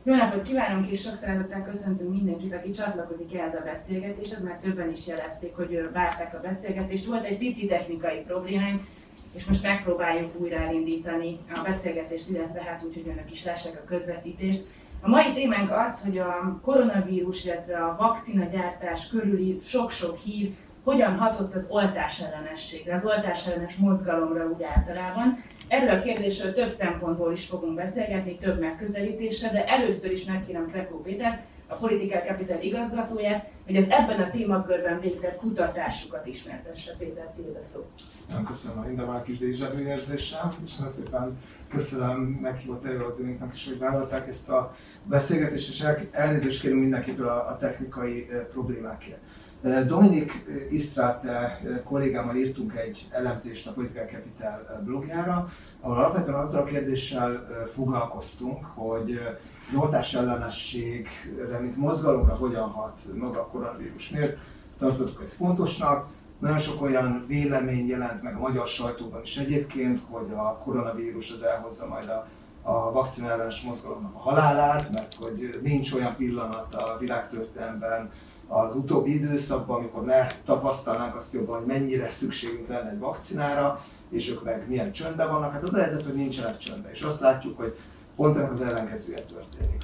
Jó napot kívánunk, és sok szeretettel köszöntünk mindenkit, aki csatlakozik ehhez a beszélgetéshez, mert többen is jelezték, hogy várták a beszélgetést. Volt egy pici technikai problémánk, és most megpróbáljuk újra elindítani a beszélgetést, illetve hát úgy, hogy önök is lássák a közvetítést. A mai témánk az, hogy a koronavírus, illetve a vakcinagyártás körüli sok-sok hír hogyan hatott az oltásellenességre, az oltásellenes mozgalomra úgy általában. Erről a kérdésről több szempontból is fogunk beszélgetni, több megközelítésre, de először is megkérem Krekó Péter, a Political Capital igazgatóját, hogy az ebben a témakörben végzett kutatásukat ismertesse. Péter, tiéd a szó. Nem köszönöm a mindemár kis déjà-vu érzéssel, és nagyon szépen köszönöm meghívott előadóinknak is, hogy vállalták ezt a beszélgetést, és elnézést kérünk mindenkitől a technikai problémákért. Dominik Isztráte kollégámmal írtunk egy elemzést a Political Capital blogjára, ahol alapvetően azzal a kérdéssel foglalkoztunk, hogy az oltásellenességre, mint mozgalomra hogyan hat maga a koronavírus. Miért tartottuk ezt fontosnak? Nagyon sok olyan vélemény jelent meg a magyar sajtóban is egyébként, hogy a koronavírus az elhozza majd a vakcinaellenes mozgalomnak a halálát, mert hogy nincs olyan pillanat a világtörténelemben, az utóbbi időszakban, amikor ne tapasztalnánk azt jobban, hogy mennyire szükségünk lenne egy vakcinára, és ők meg milyen csöndben vannak. Hát az a helyzet, hogy nincsenek csöndben, és azt látjuk, hogy pont ennek az ellenkezője történik.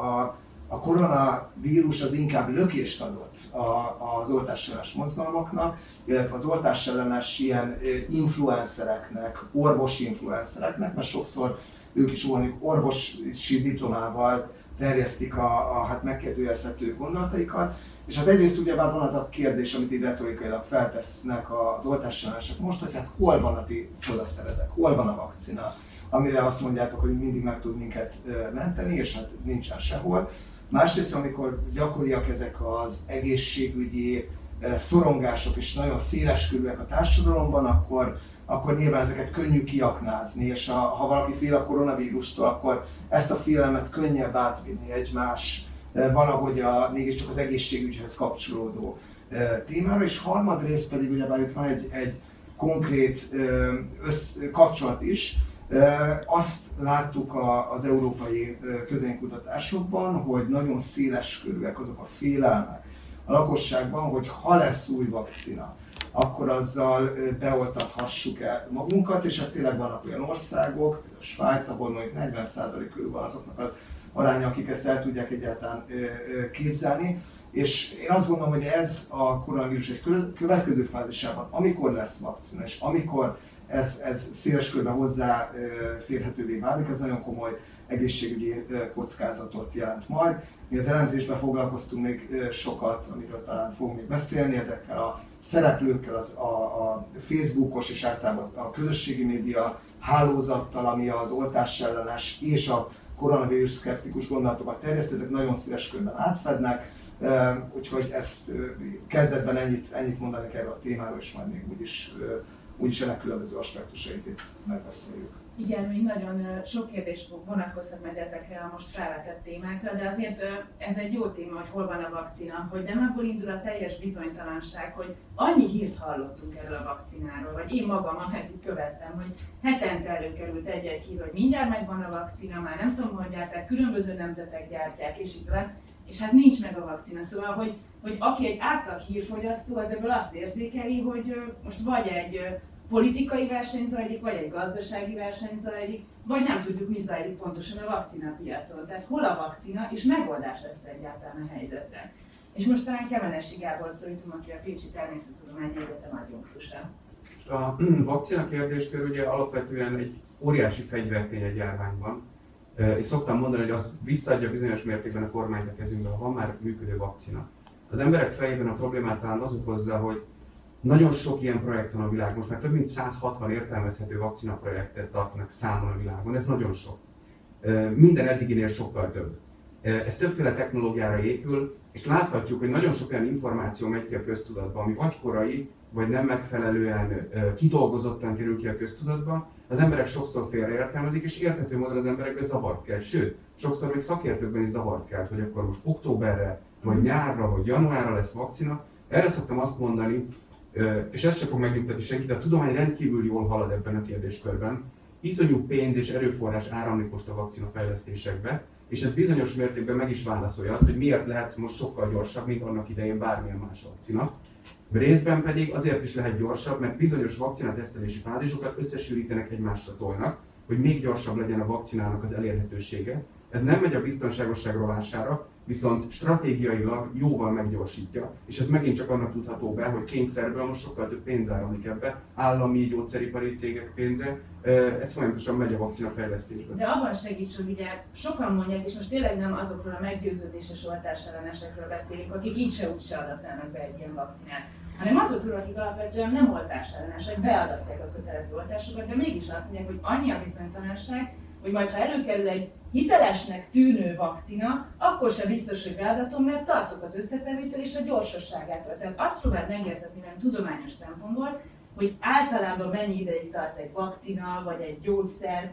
A koronavírus az inkább lökést adott az oltásellenes mozgalmaknak, illetve az oltásellenes ilyen influencereknek, orvosi influencereknek, mert sokszor ők is orvosi diplomával terjesztik a hát megkérdőjelezhető gondolataikat. És hát egyrészt ugyebár van az a kérdés, amit így retorikailag feltesznek az oltásellenesek most, hogy hát hol van a ti csodaszeretek, hol van a vakcina, amire azt mondjátok, hogy mindig meg tud minket menteni, és hát nincsen sehol. Másrészt, amikor gyakoriak ezek az egészségügyi szorongások és nagyon széleskörűek a társadalomban, akkor nyilván ezeket könnyű kiaknázni, és ha valaki fél a koronavírustól, akkor ezt a félelmet könnyebb átvinni egymás valahogy mégiscsak az egészségügyhez kapcsolódó témára, és harmadrészt pedig ugyebár itt van egy konkrét kapcsolat is. Azt láttuk az európai közönkutatásokban, hogy nagyon széles körűek azok a félelmek a lakosságban, hogy ha lesz új vakcina, akkor azzal beoltathassuk el magunkat, és hát tényleg vannak olyan országok, például Svájc, ahol mondjuk 40% körül van azoknak az aránya, akik ezt el tudják egyáltalán képzelni. És én azt gondolom, hogy ez a koronavírus egy következő fázisában, amikor lesz vakcina, és amikor ez széles körben hozzáférhetővé válik, ez nagyon komoly egészségügyi kockázatot jelent majd. Mi az elemzésben foglalkoztunk még sokat, amiről talán fogunk még beszélni, ezekkel a szereplőkkel, a Facebookos és általában a közösségi média hálózattal, ami az oltásellenes és a koronavírus szkeptikus gondolatokat terjeszt, ezek nagyon széles körben átfednek, úgyhogy ezt kezdetben ennyit mondani kell a témáról, és majd még úgyis ennek különböző aspektusait itt megbeszéljük. Igen, még nagyon sok kérdés vonatkozhat meg ezekre a most felvetett témákra, de azért ez egy jó téma, hogy hol van a vakcina, hogy nem abból indul a teljes bizonytalanság, hogy annyi hírt hallottunk erről a vakcináról, vagy én magam, akit követtem, hogy hetente előkerült egy-egy hír, hogy mindjárt megvan a vakcina, már nem tudom, hogy gyárták, különböző nemzetek gyártják, és itt van, és hát nincs meg a vakcina. Szóval, hogy aki egy átlag hírfogyasztó, az ebből azt érzékeli, hogy most vagy egy politikai verseny zajlik, vagy egy gazdasági verseny zajlik, vagy nem tudjuk, mi zajlik pontosan a vakcinapiacon. Tehát hol a vakcina, és megoldás lesz egyáltalán a helyzetre. És most talán Kemenesi Gábor szólítom, aki a Pécsi Természettudományi Egyetem adjunktusa. A vakcina kérdéskör ugye alapvetően egy óriási fegyvertény egy járványban. És szoktam mondani, hogy az visszaadja bizonyos mértékben a kormányt a kezünkbe, ha van már működő vakcina. Az emberek fejében a problémát talán az okozza, hogy nagyon sok ilyen projekt van a világon, most már több mint 160 értelmezhető vakcinaprojektet tartanak számon a világon, ez nagyon sok. Minden eddiginél sokkal több. Ez többféle technológiára épül, és láthatjuk, hogy nagyon sok olyan információ megy ki a köztudatba, ami vagy korai, vagy nem megfelelően kidolgozottan kerül ki a köztudatba. Az emberek sokszor félreértelmezik, és érthető módon az emberekben zavart kell. Sőt, sokszor még szakértőkben is zavart kell, hogy akkor most októberre, vagy nyárra, vagy januárra lesz vakcina. Erre szoktam azt mondani, és ez sem fog megnyugtatni senkit, de a tudomány rendkívül jól halad ebben a kérdéskörben. Iszonyú pénz és erőforrás áramlik most a vakcina fejlesztésekbe, és ez bizonyos mértékben meg is válaszolja azt, hogy miért lehet most sokkal gyorsabb, mint annak idején bármilyen más vakcina. Részben pedig azért is lehet gyorsabb, mert bizonyos vakcinatesztelési fázisokat összesűrítenek, egymásra tolnak, hogy még gyorsabb legyen a vakcinának az elérhetősége. Ez nem megy a biztonságosság rovására, viszont stratégiailag jóval meggyorsítja, és ez megint csak annak tudható be, hogy kényszerből most sokkal több pénz áramlik ebbe, állami gyógyszeripari cégek pénze, ez folyamatosan megy a vakcinafejlesztésbe. De abban segíts, hogy ugye sokan mondják, és most tényleg nem azokról a meggyőződéses oltásellenesekről beszélünk, akik így se úgy se adatnának be egy ilyen vakcinát, hanem azokról, akik alapvetően nem oltásellenesek, beadatják a kötelező oltásokat, de mégis azt mondják, hogy annyi a bizonytalanság, hogy majd ha előkerül egy hitelesnek tűnő vakcina, akkor sem biztos, hogy beadatom, mert tartok az összetevőtől és a gyorsosságától. Tehát azt próbáld megértetni velem tudományos szempontból, hogy általában mennyi ideig tart egy vakcina, vagy egy gyógyszer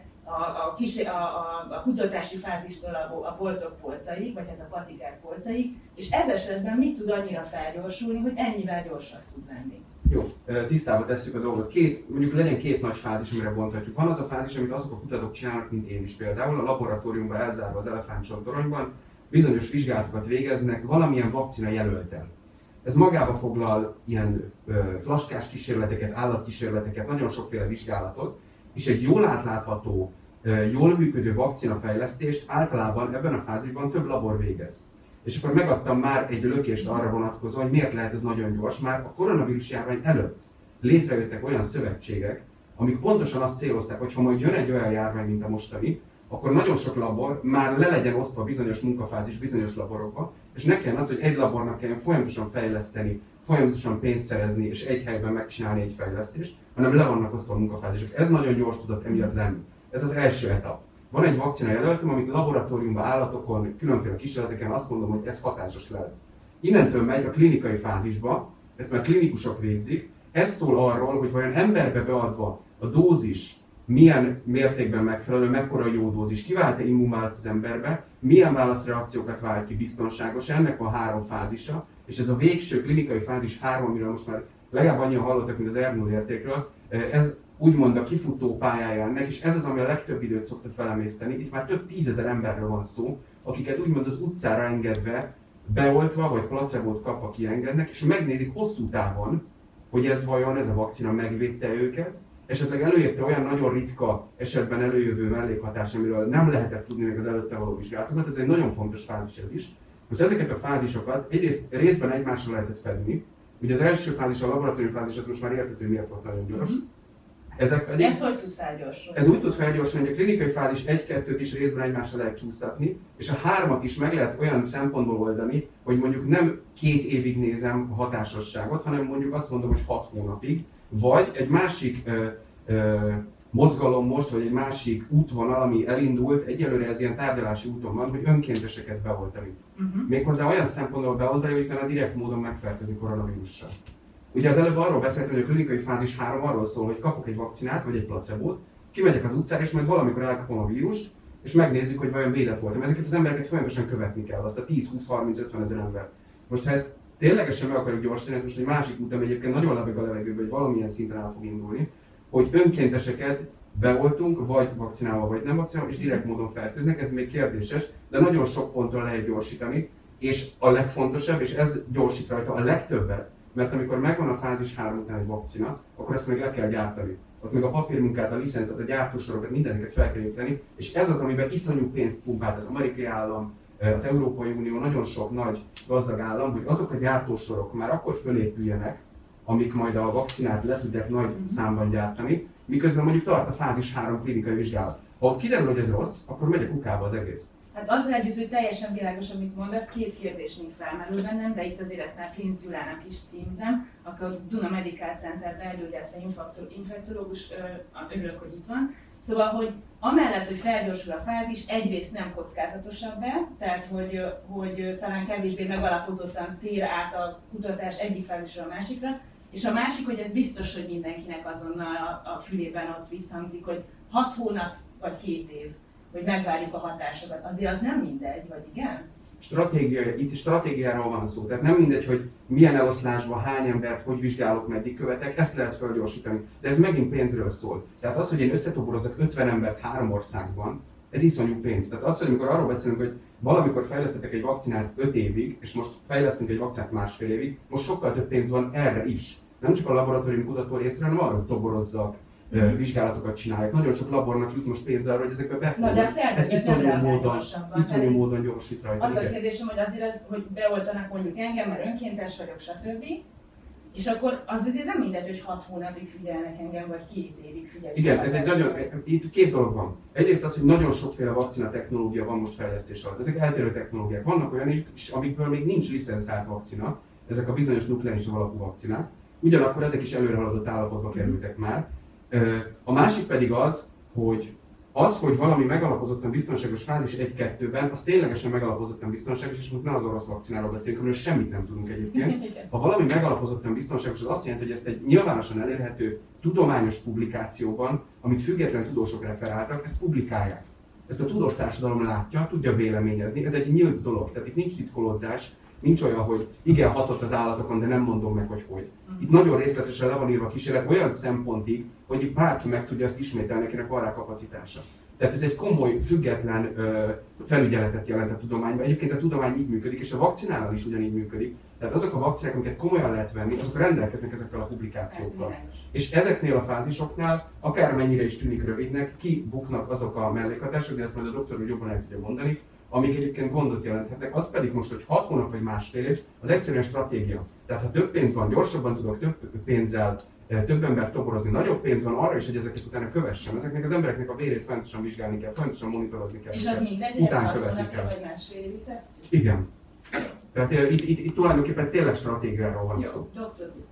a kutatási fázistól a boltok polcaig, vagy hát a patikák polcaig, és ez esetben mit tud annyira felgyorsulni, hogy ennyivel gyorsabb tud lenni. Jó, tisztába tesszük a dolgot. Mondjuk legyen két nagy fázis, amire bonthatjuk. Van az a fázis, amit azok a kutatók csinálnak, mint én is például, a laboratóriumban elzárva az elefántcsontoronyban, bizonyos vizsgálatokat végeznek valamilyen vakcina jelölten. Ez magába foglal ilyen flaskás kísérleteket, állatkísérleteket, nagyon sokféle vizsgálatot, és egy jól átlátható, jól működő vakcinafejlesztést általában ebben a fázisban több labor végez. És akkor megadtam már egy lökést arra vonatkozóan, hogy miért lehet ez nagyon gyors. Már a koronavírus járvány előtt létrejöttek olyan szövetségek, amik pontosan azt célozták, hogy ha majd jön egy olyan járvány, mint a mostani, akkor nagyon sok labor már le legyen osztva bizonyos munkafázis bizonyos laborokba, és ne kelljen az, hogy egy labornak kelljen folyamatosan fejleszteni, folyamatosan pénzt szerezni és egy helyben megcsinálni egy fejlesztést, hanem le vannak osztva a munkafázisok. Ez nagyon gyors tudott emiatt lenni. Ez az első etap. Van egy vakcina jelöltem, amit laboratóriumban, állatokon, különféle kísérleteken azt mondom, hogy ez hatásos lehet. Innentől megy a klinikai fázisba, ezt már klinikusok végzik. Ez szól arról, hogy vajon emberbe beadva a dózis milyen mértékben megfelelő, mekkora jó dózis, kivált-e immunválaszt az emberbe, milyen válaszreakciókat vált ki biztonságos, ennek van 3 fázisa, és ez a végső klinikai fázis 3, amiről most már legalább annyian hallottak, mint az R0 értékről, ez úgymond a kifutó pályája ennek, és ez az, ami a legtöbb időt szokta felemészteni. Itt már több 10 000 emberről van szó, akiket úgymond az utcára engedve, beoltva vagy placebót kapva kiengednek, és megnézik hosszú távon, hogy ez vajon ez a vakcina megvédte őket, esetleg előírta olyan nagyon ritka esetben előjövő mellékhatás, amiről nem lehetett tudni meg az előtte való vizsgálatokat, ez egy nagyon fontos fázis ez is. Most ezeket a fázisokat egyrészt részben egymásra lehetett fedni. Ugye az első fázis, a laboratóriumi fázis, az most már érthető, miért volt nagyon gyors. Ezek pedig, ez hogy tud felgyorsulni? Ez úgy tud felgyorsulni, hogy a klinikai fázis 1-2-t is részben egymásra lehet csúsztatni, és a 3-at is meg lehet olyan szempontból oldani, hogy mondjuk nem 2 évig nézem a hatásosságot, hanem mondjuk azt mondom, hogy 6 hónapig, vagy egy másik mozgalom most, vagy egy másik útvonal, ami elindult, egyelőre ez ilyen tárgyalási úton van, hogy önkénteseket beoltani. Méghozzá olyan szempontból beoltani, hogy utána direkt módon megfertőzni koronavírussal. Ugye az előbb arról beszéltem, hogy a klinikai fázis 3 arról szól, hogy kapok egy vakcinát, vagy egy placebót, kimegyek az utcára, és majd valamikor elkapom a vírust, és megnézzük, hogy vajon védett voltam. Ezeket az embereket folyamatosan követni kell, azt a 10-20-30-50 ezer ember. Most ha ezt ténylegesen meg akarjuk gyorsítani, ez most egy másik út, ami egyébként nagyon lebeg a levegőbe, hogy valamilyen szinten el fog indulni, hogy önkénteseket beoltunk, vagy vakcinálva, vagy nem vakcinálva, és direkt módon fertőznek, ez még kérdéses, de nagyon sok ponton lehet gyorsítani, és a legfontosabb, és ez gyorsít rajta a legtöbbet, mert amikor megvan a fázis 3 után egy vakcina, akkor ezt még le kell gyártani. Ott még a papírmunkát, a licenszet, a gyártósorokat, mindeneket fel kell építeni, és ez az, amiben iszonyú pénzt pumpált az amerikai állam, az Európai Unió, nagyon sok nagy gazdag állam, hogy azok a gyártósorok már akkor fölépüljenek, amik majd a vakcinát le tudják nagy számban gyártani, miközben mondjuk tart a fázis 3 klinikai vizsgálat. Ha ott kiderül, hogy ez rossz, akkor megy a kukába az egész. Hát azzal együtt, hogy teljesen világos, amit mondasz, 2 kérdés még felmerül bennem, de itt azért ezt már Prinz Gyulának is címzem, aki a Duna Medical Center belgyógyásza infektológus, örülök, hogy itt van. Szóval, hogy amellett, hogy felgyorsul a fázis, egyrészt nem kockázatosabbá, tehát hogy talán kevésbé megalapozottan tér át a kutatás egyik fázisra a másikra, és a másik, hogy ez biztos, hogy mindenkinek azonnal a fülében ott visszhangzik, hogy 6 hónap vagy 2 év, hogy megvárjuk a hatásokat. Azért az nem mindegy, vagy igen? Itt stratégiáról van szó, tehát nem mindegy, hogy milyen eloszlásban, hány embert, hogy vizsgálok, meddig követek, ezt lehet felgyorsítani. De ez megint pénzről szól. Tehát az, hogy én összetoborozok 50 embert 3 országban, ez iszonyú pénz. Tehát az, hogy amikor arról beszélünk, hogy valamikor fejlesztettek egy vakcinát 5 évig, és most fejlesztünk egy vakcinát 1,5 évig, most sokkal több pénz van erre is. Nem csak a laboratóriumi kutató részre, hanem arra, hogy toborozzak, vizsgálatokat csinálják. Nagyon sok labornak jut most pénz arra, hogy ezekbe befognak. Ez iszonyú módon gyorsít rajta. Az a kérdésem, hogy azért ez, hogy beoltanak mondjuk engem, mert önkéntes vagyok, stb. És akkor az azért nem mindegy, hogy 6 hónapig figyelnek engem, vagy 2 évig figyelnek. Igen, ez egy nagyon, itt két dolog van. Egyrészt az, hogy nagyon sokféle vakcina technológia van most fejlesztés alatt. Ezek eltérő technológiák. Vannak olyan is, amikből még nincs licenszált vakcina, ezek a bizonyos nukleáris alapú vakcinák. Ugyanakkor ezek is előrehaladott állapotba kerültek már. A másik pedig az, hogy valami megalapozottan biztonságos fázis 1-2-ben, az ténylegesen megalapozottan biztonságos, és most nem az orosz vakcináról beszélünk, amiről semmit nem tudunk egyébként. Ha valami megalapozottan biztonságos, az azt jelenti, hogy ezt egy nyilvánosan elérhető tudományos publikációban, amit független tudósok referáltak, ezt publikálják. Ezt a tudós társadalom látja, tudja véleményezni, ez egy nyílt dolog, tehát itt nincs titkolódzás, nincs olyan, hogy igen, hatott az állatokon, de nem mondom meg, hogy. Itt nagyon részletesen le van írva a kísérlet olyan szempontig, hogy bárki meg tudja azt ismételni, akinek van rá kapacitása. Tehát ez egy komoly, független felügyeletet jelent a tudományban. Egyébként a tudomány így működik, és a vakcinálal is ugyanígy működik. Tehát azok a vakcinák, amiket komolyan lehet venni, azok rendelkeznek ezekkel a publikációkkal. És ezeknél a fázisoknál, akármennyire is tűnik rövidnek, kibuknak azok a mellékhatások, de ezt majd a doktor úr jobban el tudja mondani, amik egyébként gondot jelenthetnek, az pedig most, hogy 6 hónap vagy másfél év, az egyszerűen stratégia. Tehát ha több pénz van, gyorsabban tudok több pénzzel, több embert toborozni, nagyobb pénz van arra is, hogy ezeket utána kövessem. Ezeknek az embereknek a vérét fontosan vizsgálni kell, fontosan monitorozni kell. És az mindegy, hogy ezt 6 hónapra vagy másfél évig tesszük? Igen. Tehát itt tulajdonképpen tényleg stratégiáról van szó. Doktor úr.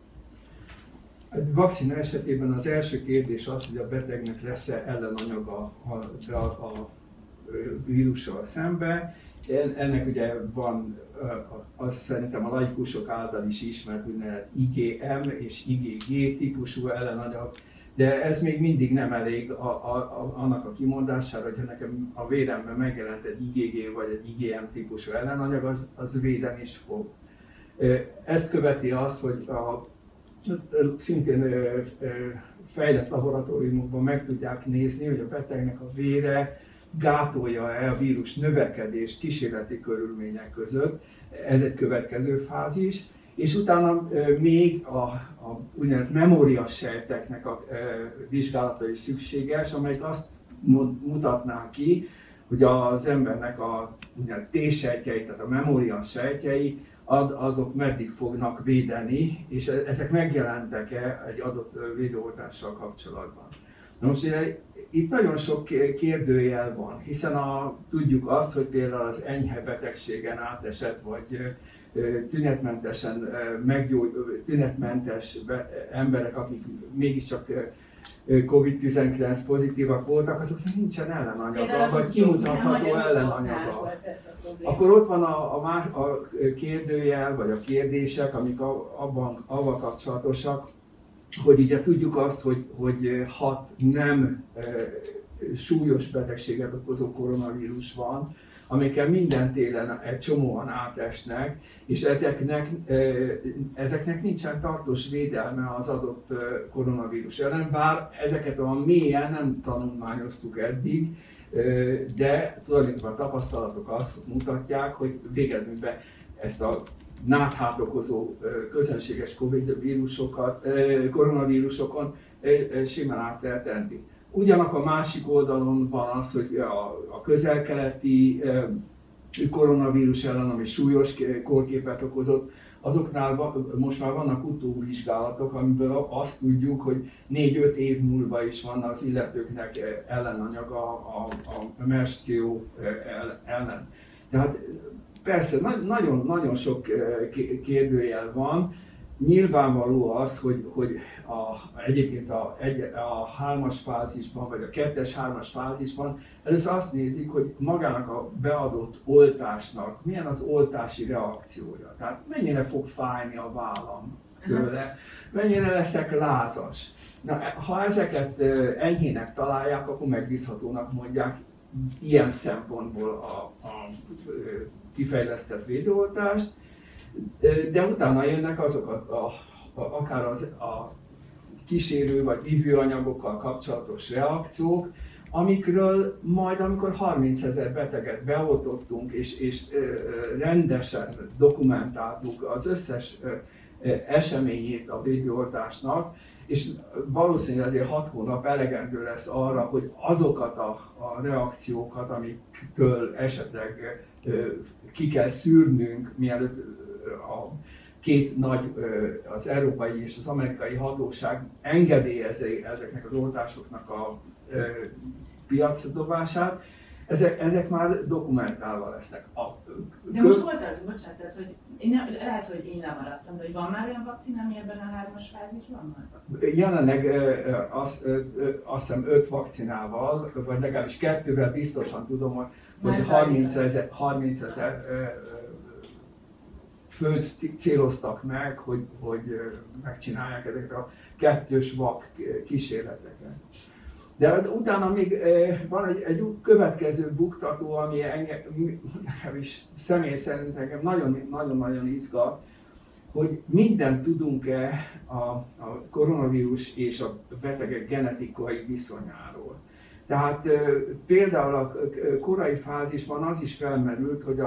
A vakcina esetében az első kérdés az, hogy a betegnek lesz-e ellenanyaga a vírussal szemben. Ennek ugye van, azt szerintem a laikusok által is ismert úgynevezett IgM és IgG típusú ellenanyag, de ez még mindig nem elég annak a kimondására, hogyha nekem a véremben megjelent egy IgG vagy egy IgM típusú ellenanyag, az védeni is fog. Ez követi azt, hogy szintén fejlett laboratóriumokban meg tudják nézni, hogy a betegnek a vére gátolja-e a vírus növekedést kísérleti körülmények között. Ez egy következő fázis. És utána még a úgynevezett memórias sejteknek a vizsgálata is szükséges, amelyik azt mutatná ki, hogy az embernek a T-sejtjei, tehát a memórias sejtjei, azok meddig fognak védeni, és ezek megjelentek-e egy adott védőoltással kapcsolatban. Na most itt nagyon sok kérdőjel van, hiszen tudjuk azt, hogy például az enyhe betegségen átesett, vagy tünetmentes emberek, akik mégiscsak COVID-19 pozitívak voltak, azoknak nincsen ellenanyaga, vagy kimutatható ellenanyaga. Akkor ott van a kérdőjel, vagy a kérdések, amik avval kapcsolatosak, hogy ugye tudjuk azt, hogy 6 nem súlyos betegséget okozó koronavírus van, amikkel minden télen egy csomóan átesnek, és ezeknek nincsen tartós védelme az adott koronavírus ellen, bár ezeket olyan mélyen nem tanulmányoztuk eddig, de tulajdonképpen a tapasztalatok azt mutatják, hogy végeredményben ezt a náthát okozó közönséges koronavírusokon simán át lehet tenni. Ugyanak a másik oldalon van az, hogy a közel-keleti koronavírus ellen, ami súlyos kórképet okozott, azoknál most már vannak utóvizsgálatok, amiből azt tudjuk, hogy 4-5 év múlva is van az illetőknek ellenanyaga a MERS-CO ellen. Tehát persze nagyon sok kérdőjel van. Nyilvánvaló az, hogy egyébként a 3-as fázisban, vagy a 2-3-as fázisban először azt nézik, hogy magának a beadott oltásnak milyen az oltási reakciója. Tehát mennyire fog fájni a vállam tőle, mennyire leszek lázas. Na, ha ezeket enyhének találják, akkor megbízhatónak mondják ilyen szempontból a kifejlesztett védőoltást, de utána jönnek azok akár a kísérő vagy vívőanyagokkal kapcsolatos reakciók, amikről majd, amikor 30 000 beteget beoltottunk, és rendesen dokumentáltuk az összes eseményét a védőoltásnak, és valószínűleg azért 6 hónap elegendő lesz arra, hogy azokat a reakciókat, amiktől esetleg ki kell szűrnünk, mielőtt a két nagy, az európai és az amerikai hatóság engedélyezi ezeknek az oltásoknak a piacra dobását, ezek már dokumentálva lesznek. De most volt az, bocsánat, tehát, hogy lehet, hogy én lemaradtam, de hogy van már olyan vakcina, ami ebben a 3-as fázisban van? Jelenleg azt hiszem 5 vakcinával, vagy legalábbis 2-vel biztosan tudom, hogy 30 000 főt céloztak meg, hogy megcsinálják ezeket a 2-ös vak kísérleteket. De utána még van egy következő buktató, ami engem is személy szerint engem nagyon-nagyon izgat, hogy mindent tudunk-e a koronavírus és a betegek genetikai viszonyáról. Tehát például a korai fázisban az is felmerült, hogy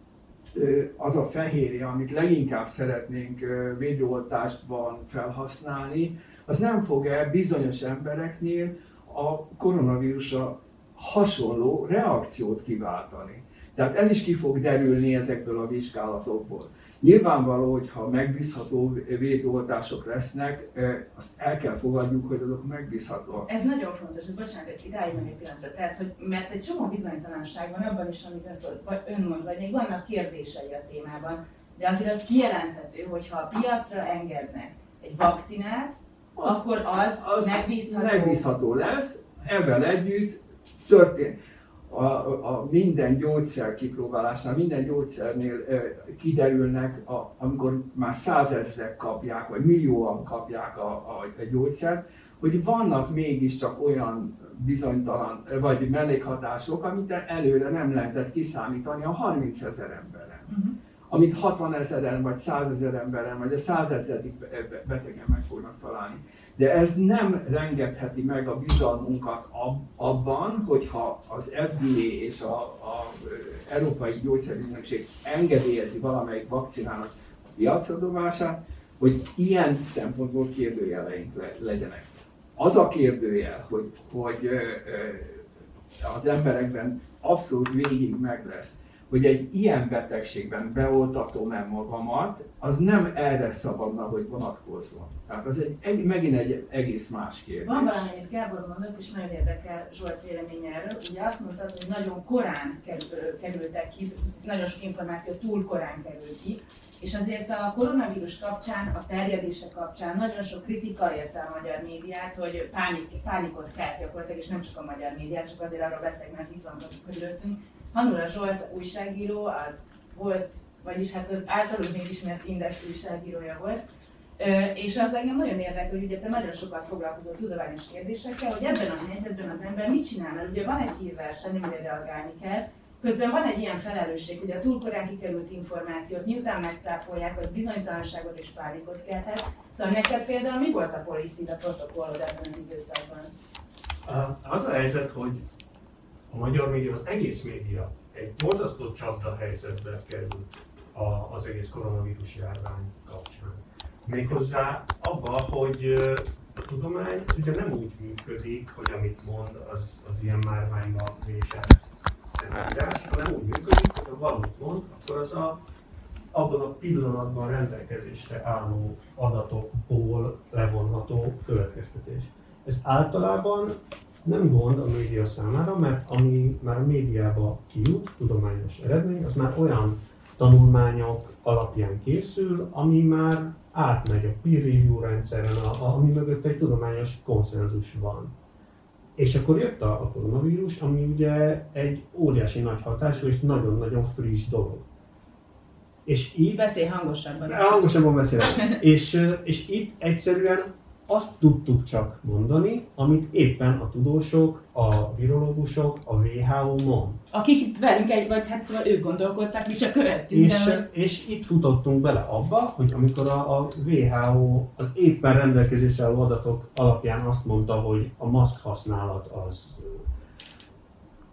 az a fehérje, amit leginkább szeretnénk védőoltásban felhasználni, az nem fog-e bizonyos embereknél a koronavírusra hasonló reakciót kiváltani. Tehát ez is ki fog derülni ezekből a vizsgálatokból. Nyilvánvaló, hogy ha megbízható védőoltások lesznek, azt el kell fogadjuk, hogy azok megbízhatóak. Ez nagyon fontos, hogy bocsánat, ez idáig meg egy pillanatra. Tehát, hogy mert egy csomó bizonytalanság van abban is, amit ön mond, vagy még vannak kérdései a témában, de azért az kijelenthető, hogy ha a piacra engednek egy vakcinát, akkor az megbízható lesz, ezzel együtt történt. A minden gyógyszer kipróbálásnál, minden gyógyszernél kiderülnek, amikor már 100 000-ek kapják, vagy millióan kapják a gyógyszert, hogy vannak mégiscsak olyan bizonytalan, vagy mellékhatások, amit előre nem lehetett kiszámítani a 30 000 emberen. Amit 60 000-en, vagy 100 000 emberen, vagy a 100 000. Betegen meg fognak találni. De ez nem engedheti meg a bizalmunkat abban, hogyha az FDA és az Európai Gyógyszerügynökség engedélyezi valamelyik vakcinának piacra dobását, hogy ilyen szempontból kérdőjeleink legyenek. Az a kérdőjel, hogy az emberekben abszolút végig meg lesz, hogy egy ilyen betegségben beoltatom-e magamat, az nem erre szabadna, hogy vonatkozzon. Tehát az megint egy egész más kérdés. Van valami, amit Gábor mondott, és nagyon érdekel Zsolt véleménye erről. Ugye azt mondtad, hogy nagyon korán kerültek ki, nagyon sok információ túl korán került ki, és azért a koronavírus kapcsán, a terjedése kapcsán nagyon sok kritika érte a magyar médiát, hogy pánikot kelt gyakorlatilag, és nem csak a magyar médiát, csak azért arról beszélünk, mert itt van körülöttünk. Hanula Zsolt újságíró, az volt, vagyis hát az általunk még ismert Index újságírója volt, és az engem nagyon érdekel, hogy ugye te nagyon sokat foglalkozol tudományos kérdésekkel, hogy ebben a helyzetben az ember mit csinál, mert ugye van egy hírverseny, amire reagálni kell, közben van egy ilyen felelősség, hogy a túl korán kikerült információt, miután megcáfolják, az bizonytalanságot és pánikot kelthet. Szóval neked például mi volt a policy, a protokollod ebben az időszakban? Az a helyzet, hogy a magyar média, az egész média egy borzasztó csapda helyzetbe került az egész koronavírus járvány kapcsán. Méghozzá abba, hogy a tudomány ugye nem úgy működik, hogy amit mond, az ilyen márványba vésett szentírás, hanem úgy működik, hogy ha valamit mond, akkor az abban a pillanatban rendelkezésre álló adatokból levonható következtetés. Ez általában nem gond a média számára, mert ami már a médiába kijut, tudományos eredmény, az már olyan tanulmányok alapján készül, ami már átmegy a peer review rendszeren, ami mögött egy tudományos konszenzus van. És akkor jött a koronavírus, ami ugye egy óriási nagy hatású és nagyon-nagyon friss dolog. És így... Beszélj hangosabban. Hangosabban beszélek. És itt egyszerűen azt tudtuk csak mondani, amit éppen a tudósok, a virológusok, a WHO mond. Akik velünk vagy hát szóval ők gondolkodtak, mi csak követtünk. És itt futottunk bele abba, hogy amikor a WHO az éppen rendelkezésre álló adatok alapján azt mondta, hogy a maszk használat az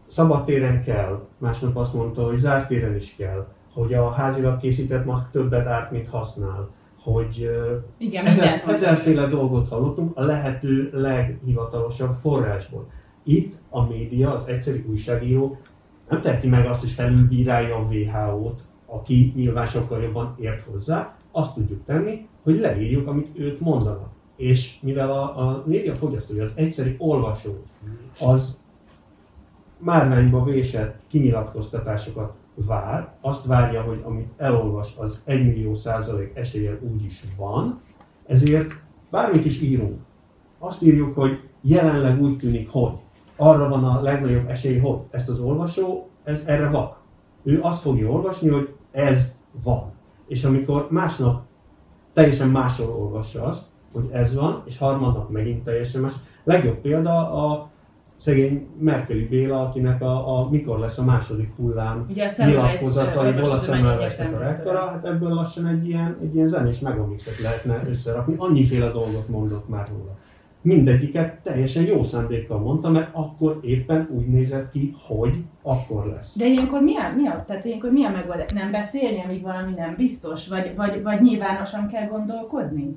szabadtéren kell, másnap azt mondta, hogy zárt téren is kell, hogy a házilag készített mag többet árt, mint használ, hogy igen, ezerféle dolgot hallottunk a lehető leghivatalosabb forrásból. Itt a média, az egyszerű újságíró nem teheti meg azt, hogy felülbírálja a WHO-t, aki nyilván sokkal jobban ért hozzá, azt tudjuk tenni, hogy leírjuk, amit ők mondanak. És mivel a média fogyasztója, az egyszerű olvasó, az márványba vésett kinyilatkoztatásokat vár, azt várja, hogy amit elolvas, az 1.000.000% eséllyel úgyis van, ezért bármit is írunk. Azt írjuk, hogy jelenleg úgy tűnik, hogy arra van a legnagyobb esély, hogy ezt az olvasó, ez erre vak. Ő azt fogja olvasni, hogy ez van. És amikor másnap teljesen másról olvassa azt, hogy ez van, és harmadnap megint teljesen más. Legjobb példa a szegény Merkeli Béla, akinek mikor lesz a második hullám nyilatkozataiból a Semmelweis-nek a rektora, hát ebből lassan egy ilyen zenés megamixet lehetne összerakni. Annyiféle dolgot mondott már róla. Mindegyiket teljesen jó szándékkal mondta, mert akkor éppen úgy nézett ki, hogy akkor lesz. De ilyenkor mi a megoldás? Nem beszélni, amíg valami nem biztos? Vagy nyilvánosan kell gondolkodni?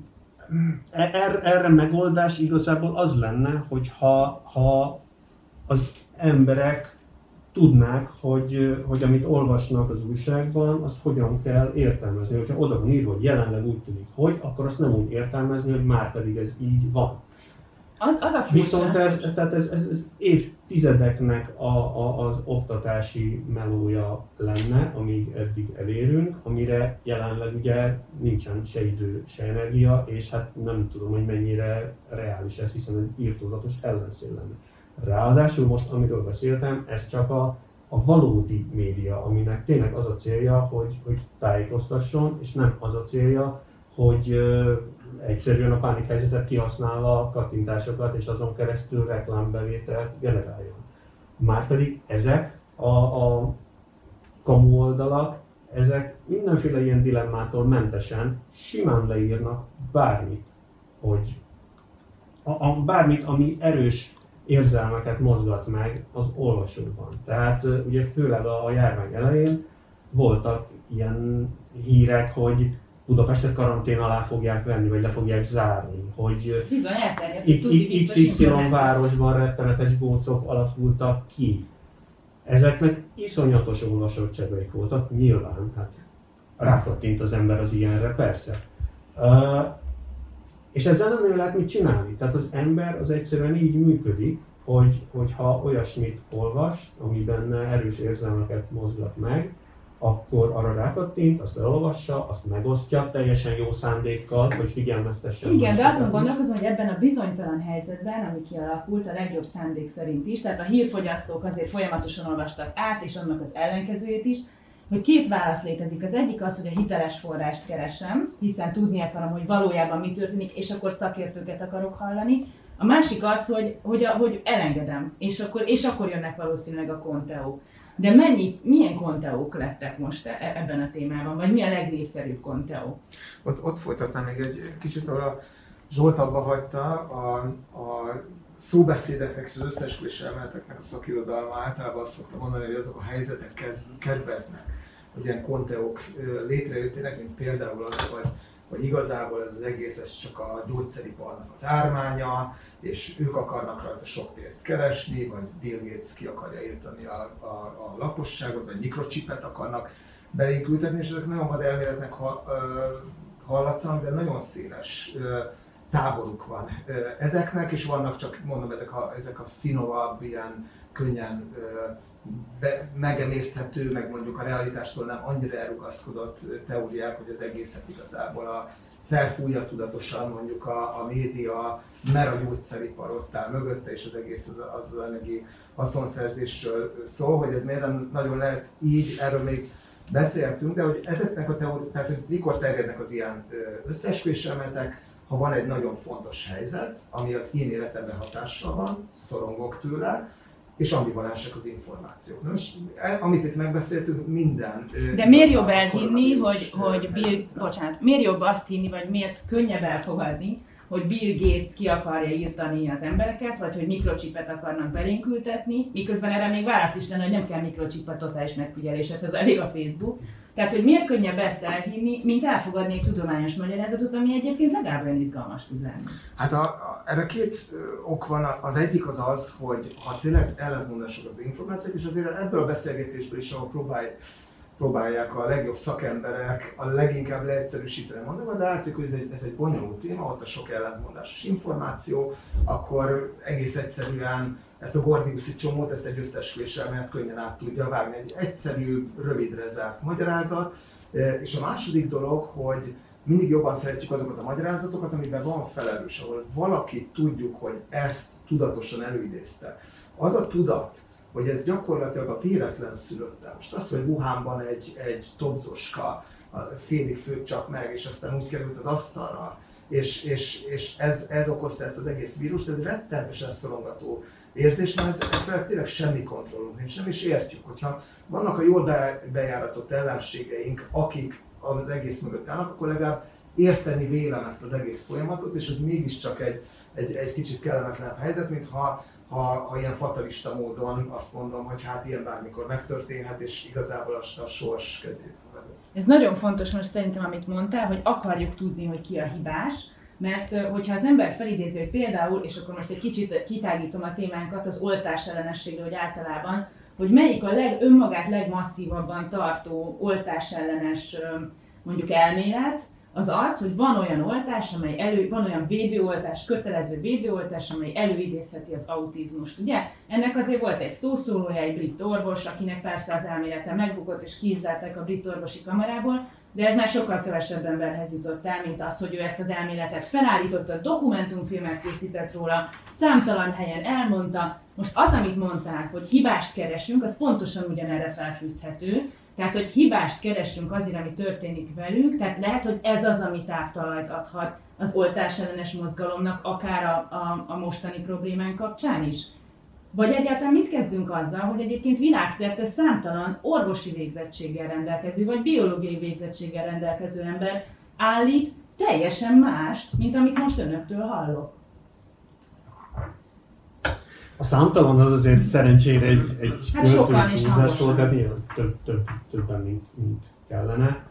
Erre megoldás igazából az lenne, hogy ha az emberek tudnák, hogy amit olvasnak az újságban, azt hogyan kell értelmezni. Hogyha oda van írva, hogy jelenleg úgy tűnik, hogy, akkor azt nem úgy értelmezni, hogy már pedig ez így van. Az a viszont ez évtizedeknek az oktatási melója lenne, amíg eddig elérünk, amire jelenleg ugye nincsen se idő, se energia, és hát nem tudom, hogy mennyire reális ez, hiszen egy irtózatos ellenszél lenne. Ráadásul most, amiről beszéltem, ez csak a valódi média, aminek tényleg az a célja, hogy tájékoztasson, és nem az a célja, hogy egyszerűen a pánikhelyzetet kihasználva a kattintásokat és azon keresztül reklámbevételt generáljon. Márpedig ezek a kamu oldalak, ezek mindenféle ilyen dilemmától mentesen simán leírnak bármit, hogy bármit, ami erős érzelmeket mozgat meg az olvasóban. Tehát ugye főleg a járvány elején voltak ilyen hírek, hogy Budapestet karantén alá fogják venni, vagy le fogják zárni, hogy XY városban rettenetes gócok alakultak ki. Ezeknek iszonyatos olvasottságaik voltak, nyilván, hát rákattint az ember az ilyenre, persze. És ezzel nem nagyon lehet mit csinálni. Tehát az ember az egyszerűen így működik, hogy ha olyasmit olvas, amiben erős érzelmeket mozgat meg, akkor arra rákattint, azt elolvassa, azt megosztja teljesen jó szándékkal, hogy figyelmeztessen. Igen, de azon gondolkozom, hogy ebben a bizonytalan helyzetben, ami kialakult, a legjobb szándék szerint is, tehát a hírfogyasztók azért folyamatosan olvastak át, és annak az ellenkezőjét is, hogy két válasz létezik. Az egyik az, hogy a hiteles forrást keresem, hiszen tudni akarom, hogy valójában mi történik, és akkor szakértőket akarok hallani. A másik az, hogy elengedem, és akkor jönnek valószínűleg a konteók. De milyen konteók lettek most ebben a témában, vagy mi a legnépszerűbb konteó? Ott folytatnám még egy kicsit, ahol a Zsolt abba hagyta a szóbeszédeknek és az összeesküvés elméleteknek a szakirodalma általában azt szokta mondani, hogy azok a helyzetek kedveznek az ilyen konteók létrejöttének, mint például az, hogy igazából ez az egész ez csak a gyógyszeriparnak az ármánya, és ők akarnak rajta sok pénzt keresni, vagy Bill Gates ki akarja írtani a lakosságot, vagy mikrocsipet akarnak belénk ültetni, és ezek nagyon vad elméletnek hallatszanak, de nagyon széles táboruk van ezeknek, és vannak csak, mondom, ezek a finomabb, ilyen könnyen megemészthető, meg mondjuk a realitástól nem annyira elrugaszkodott teóriák, hogy az egészet igazából felfújja tudatosan mondjuk a média, mert a gyógyszeripar ott áll mögötte, és az egész az anyagi haszonszerzésről szól, hogy ez miért nem nagyon lehet így, erről még beszéltünk, de hogy ezeknek a teóriák, tehát hogy mikor terjednek az ilyen összeesküvés elméletek, ha van egy nagyon fontos helyzet, ami az én életemben hatással van, szorongok tőle, és ambivalensek az információk. Most, amit itt megbeszéltünk, minden... De miért jobb elhinni, miért jobb azt hinni, vagy miért könnyebb elfogadni, hogy Bill Gates ki akarja írtani az embereket, vagy hogy mikrocsipet akarnak belénk ültetni, miközben erre még válasz is lenne, hogy nem kell mikrocsipet totális megfigyelésekhez, elég a Facebook. Tehát, hogy miért könnyebb ezt elhinni, mint elfogadni egy tudományos magyarázatot, ami egyébként legalább olyan izgalmas tud lenni. Hát erre két ok van. Az egyik az, hogy ha tényleg ellentmondások az információk, és azért ebből a beszélgetésből is, ahol próbálják a legjobb szakemberek a leginkább leegyszerűsíteni mondani, de látszik, hogy ez egy bonyolult téma, ott a sok ellentmondásos információ, akkor egész egyszerűen ezt a gordiuszi csomót, ezt egy összeesküvés elmélet könnyen át tudja vágni. Egy egyszerű, rövidre zárt magyarázat. És a második dolog, hogy mindig jobban szeretjük azokat a magyarázatokat, amiben van felelős, ahol valaki tudjuk, hogy ezt tudatosan előidézte. Az a tudat, hogy ez gyakorlatilag a véletlen szülötte. Most az, hogy Wuhanban egy tobzoska félig főtt csak meg, és aztán úgy került az asztalra, és ez okozta ezt az egész vírust, ez rettenetesen szorongató érzés, mert ezzel tényleg semmi kontrollunk nincs, nem is értjük, hogyha vannak a jól bejáratott ellenségeink, akik az egész mögött állnak, akkor legalább érteni vélem ezt az egész folyamatot, és ez mégiscsak egy kicsit kellemetlenebb helyzet, mint ha ilyen fatalista módon azt mondom, hogy hát ilyen bármikor megtörténhet, és igazából a sors kezét vegyük. Ez nagyon fontos most szerintem, amit mondtál, hogy akarjuk tudni, hogy ki a hibás, mert hogyha az ember felidézi, hogy például, és akkor most egy kicsit kitágítom a témánkat az oltás ellenességről, hogy általában, hogy melyik a önmagát legmasszívabban tartó oltás ellenes mondjuk elmélet, az, hogy van olyan oltás, van olyan védőoltás, kötelező védőoltás, amely előidézheti az autizmust, ugye? Ennek azért volt egy szószólója, egy brit orvos, akinek persze az elmélete megbukott és kizárták a brit orvosi kamarából, de ez már sokkal kevesebb emberhez jutott el, mint az, hogy ő ezt az elméletet felállította, dokumentumfilmet készített róla, számtalan helyen elmondta. Most az, amit mondták, hogy hibást keresünk, az pontosan ugyanerre felfűzhető. Tehát, hogy hibást keresünk azért, ami történik velünk, tehát lehet, hogy ez az, ami táptalajt adhat az oltás ellenes mozgalomnak, akár a mostani problémán kapcsán is. Vagy egyáltalán mit kezdünk azzal, hogy egyébként világszerte számtalan orvosi végzettséggel rendelkező, vagy biológiai végzettséggel rendelkező ember állít teljesen mást, mint amit most önöktől hallok. A számtalan az azért szerencsére egy hát sokan és húzásról, de nyilván többen, mint kellene.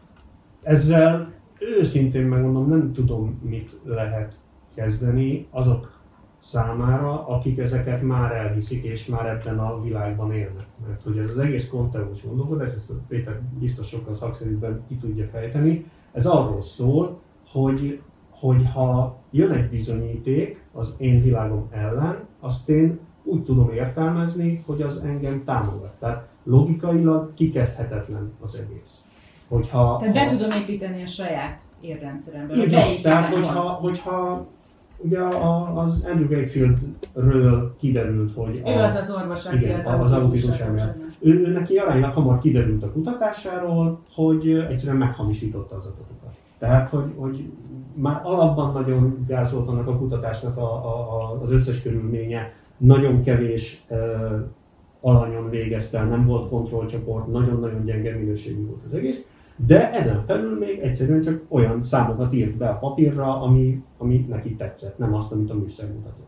Ezzel őszintén megmondom, nem tudom, mit lehet kezdeni azok számára, akik ezeket már elhiszik és már ebben a világban élnek. Mert hogy ez az egész konteús gondolkodás, ezt a Péter biztos sokkal szakszerűbben ki tudja fejteni, ez arról szól, hogy ha jön egy bizonyíték az én világom ellen, azt én úgy tudom értelmezni, hogy az engem támogat. Tehát logikailag kikezdhetetlen az egész. Tehát be tudom építeni a saját érrendszerembe. Igen, tehát hogyha ugye az Andrew Wakefieldről kiderült, hogy ő az orvos, aki igen, az autizmus elmélet. Ő neki aránylag hamar kiderült a kutatásáról, hogy egyszerűen meghamisította az adatokat. Tehát, hogy már alapban nagyon gáz volt annak a kutatásnak az összes körülménye, nagyon kevés alanyon végezte el, nem volt kontrollcsoport, nagyon-nagyon gyenge minőségű volt az egész, de ezen felül még egyszerűen csak olyan számokat írt be a papírra, ami neki tetszett, nem azt, amit a műszer mutatott.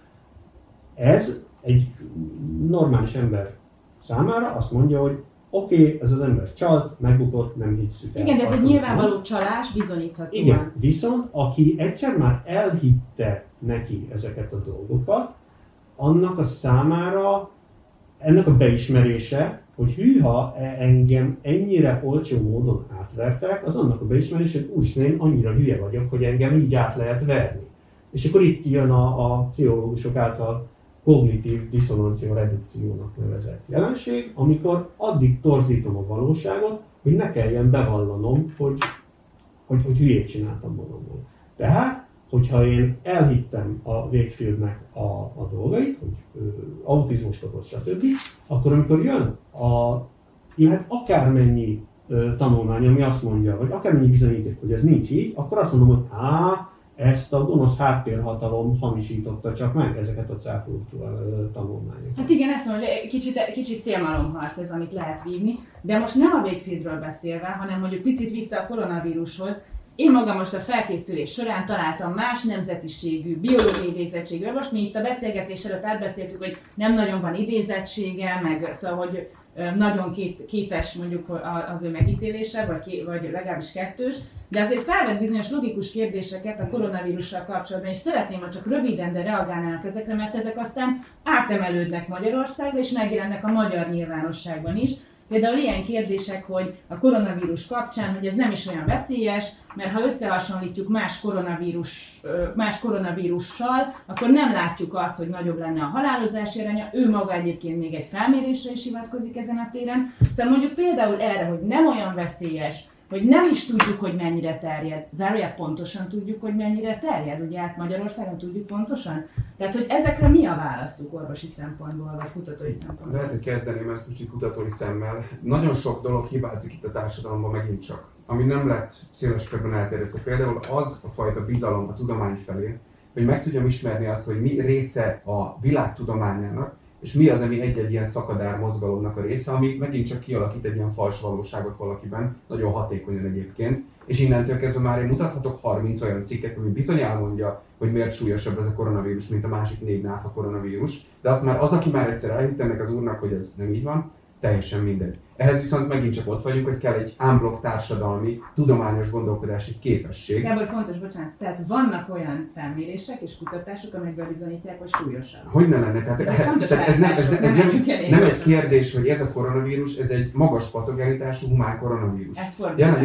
Ez egy normális ember számára azt mondja, hogy oké, ez az ember csalt, megbukott, nem hisszük el. Igen, de ez egy nyilvánvaló csalás, bizonyítható. Igen, viszont aki egyszer már elhitte neki ezeket a dolgokat, annak a számára, ennek a beismerése, hogy hűha engem ennyire olcsó módon átvertek, az annak a beismerése, hogy úristen, én annyira hülye vagyok, hogy engem így át lehet verni. És akkor itt jön a pszichológusok által kognitív diszonancia redukciónak nevezett jelenség, amikor addig torzítom a valóságot, hogy ne kelljen bevallanom, hogy hülyét csináltam magamból. Tehát, hogyha én elhittem a Wakefieldnek a dolgait, hogy autizmust okoz, stb., akkor amikor jön lehet akármennyi tanulmány, ami azt mondja, vagy akármennyi bizonyíték, hogy ez nincs így, akkor azt mondom, hogy ezt a gonosz háttérhatalom hamisította csak meg ezeket a cáfoló tanulmányokat. Hát igen, ezt mondom, hogy kicsit szélmalomharc ez, amit lehet vívni, de most nem a Wakefieldről beszélve, hanem mondjuk picit vissza a koronavírushoz. Én magam most a felkészülés során találtam más nemzetiségű, biológiai végzettségű orvost. Mi itt a beszélgetés előtt átbeszéltük, hogy nem nagyon van idézettsége, meg szóval, hogy nagyon kétes mondjuk az ő megítélése, vagy legalábbis kettős, de azért felvet bizonyos logikus kérdéseket a koronavírussal kapcsolatban, és szeretném, hogy csak röviden, de reagálnának ezekre, mert ezek aztán átemelődnek Magyarországra, és megjelennek a magyar nyilvánosságban is. Például ilyen kérdések, hogy a koronavírus kapcsán, hogy ez nem is olyan veszélyes, mert ha összehasonlítjuk más koronavírussal, akkor nem látjuk azt, hogy nagyobb lenne a halálozási aránya. Ő maga egyébként még egy felmérésre is hivatkozik ezen a téren. Szóval mondjuk például erre, hogy nem olyan veszélyes, hogy nem is tudjuk, hogy mennyire terjed. Zárójel pontosan tudjuk, hogy mennyire terjed, ugye hát Magyarországon tudjuk pontosan. Tehát, hogy ezekre mi a válaszuk orvosi szempontból, vagy kutatói szempontból? Lehet, hogy kezdeném ezt most így kutatói szemmel. Nagyon sok dolog hibázik itt a társadalomban megint csak, ami nem lett széles körben elterjesztve. Például az a fajta bizalom a tudomány felé, hogy meg tudjam ismerni azt, hogy mi része a világ tudományának, és mi az, ami egy-egy ilyen szakadár mozgalomnak a része, ami megint csak kialakít egy ilyen fals valóságot valakiben, nagyon hatékonyan egyébként. És innentől kezdve már én mutathatok 30 olyan cikket, ami bizony elmondja, hogy miért súlyosabb ez a koronavírus, mint a másik 4 nátha koronavírus. De azt már az, aki már egyszer elhitte ennek az úrnak, hogy ez nem így van, teljesen mindegy. Ehhez viszont megint csak ott vagyunk, hogy kell egy unblock társadalmi, tudományos gondolkodási képesség. Gábor, fontos, bocsánat, tehát vannak olyan felmérések és kutatások, amelyek bebizonyítják, hogy súlyosabb. Hogy ne lenne? Tehát ez nem egy kérdés, hogy ez a koronavírus, ez egy magas patogenitású humán koronavírus. Jelen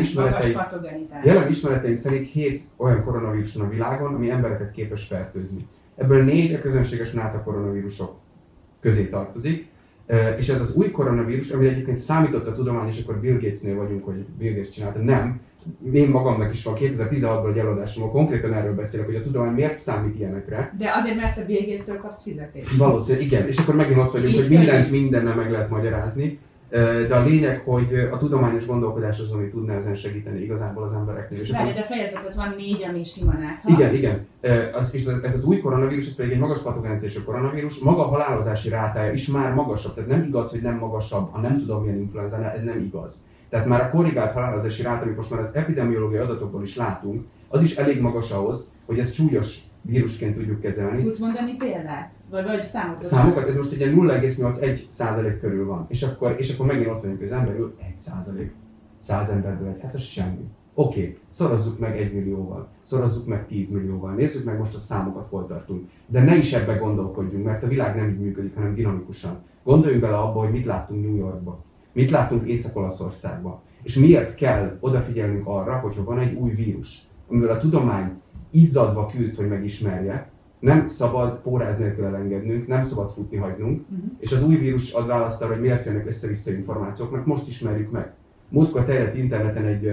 ismereteink szerint 7 olyan koronavírus van a világon, ami embereket képes fertőzni. Ebből 4 a közönséges nátha koronavírusok közé tartozik. És ez az új koronavírus, amire egyébként számított a tudomány, és akkor Bill Gatesnél vagyunk, hogy Bill Gates csinálta, nem. Én magamnak is van 2016-ban egy előadásom, ahol konkrétan erről beszélek, hogy a tudomány miért számít ilyenekre. De azért, mert te Bill Gates-től kapsz fizetést. Valószínűleg, igen. És akkor megint ott vagyunk, hogy mindent mindennel meg lehet magyarázni. De a lényeg, hogy a tudományos gondolkodás az, ami tudná ezen segíteni igazából az embereknél. Várj, de fejezetet van 4, ami sima nátha. Igen. Ez az új koronavírus, ez pedig egy magas patogenitású koronavírus, maga a halálozási rátája is már magasabb. Tehát nem igaz, hogy nem magasabb, a nem tudom milyen influenzánál, ez nem igaz. Tehát már a korrigált halálozási ráta, amit most már az epidemiológiai adatokból is látunk, az is elég magas ahhoz, hogy ezt súlyos vírusként tudjuk kezelni. Tudsz mondani példát? Vagy számokat? Számokat, ez most egy 0,81% körül van. És akkor megint ott vagyunk, hogy az emberül 1%. 100 emberből egy, hát ez semmi. Oké, szorozzuk meg 1 millióval, szorozzuk meg 10 millióval, nézzük meg most a számokat, hol tartunk. De ne is ebbe gondolkodjunk, mert a világ nem így működik, hanem dinamikusan. Gondoljunk bele abba, hogy mit láttunk New Yorkba, mit láttunk Észak-Olaszországba, és miért kell odafigyelnünk arra, hogyha van egy új vírus, amivel a tudomány izzadva küzd, hogy megismerje, nem szabad póráz nélkül elengednünk, nem szabad futni hagynunk, és az új vírus ad választ arra, hogy miért jönnek össze-vissza információk, mert most ismerjük meg. Múltkor terjedt interneten egy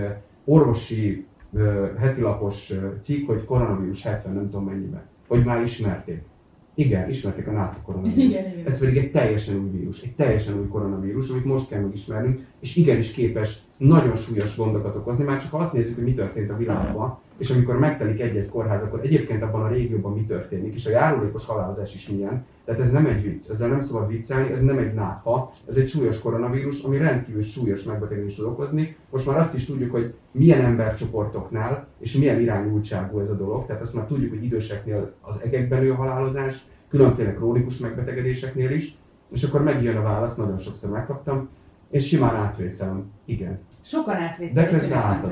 orvosi hetilapos cikk, hogy koronavírus 70 nem tudom mennyiben, hogy már ismerték. Igen, ismerték a nátha koronavírus. Ez pedig egy teljesen új vírus, egy teljesen új koronavírus, amit most kell megismernünk, és igenis képes nagyon súlyos gondokat okozni, már csak ha azt nézzük, hogy mi történt a világban, és amikor megtelik egy-egy kórház, akkor egyébként abban a régióban mi történik, és a járulékos halálozás is milyen. Tehát ez nem egy vicc, ezzel nem szabad viccelni, ez nem egy nátha, ez egy súlyos koronavírus, ami rendkívül súlyos megbetegedést tud okozni. Most már azt is tudjuk, hogy milyen embercsoportoknál és milyen irányultságú ez a dolog, tehát azt már tudjuk, hogy időseknél az egekben nő a halálozás, különféle krónikus megbetegedéseknél is, és akkor megjön a válasz, nagyon sokszor megkaptam, és simán átvészelem, igen. Sokan átvészelik. De közben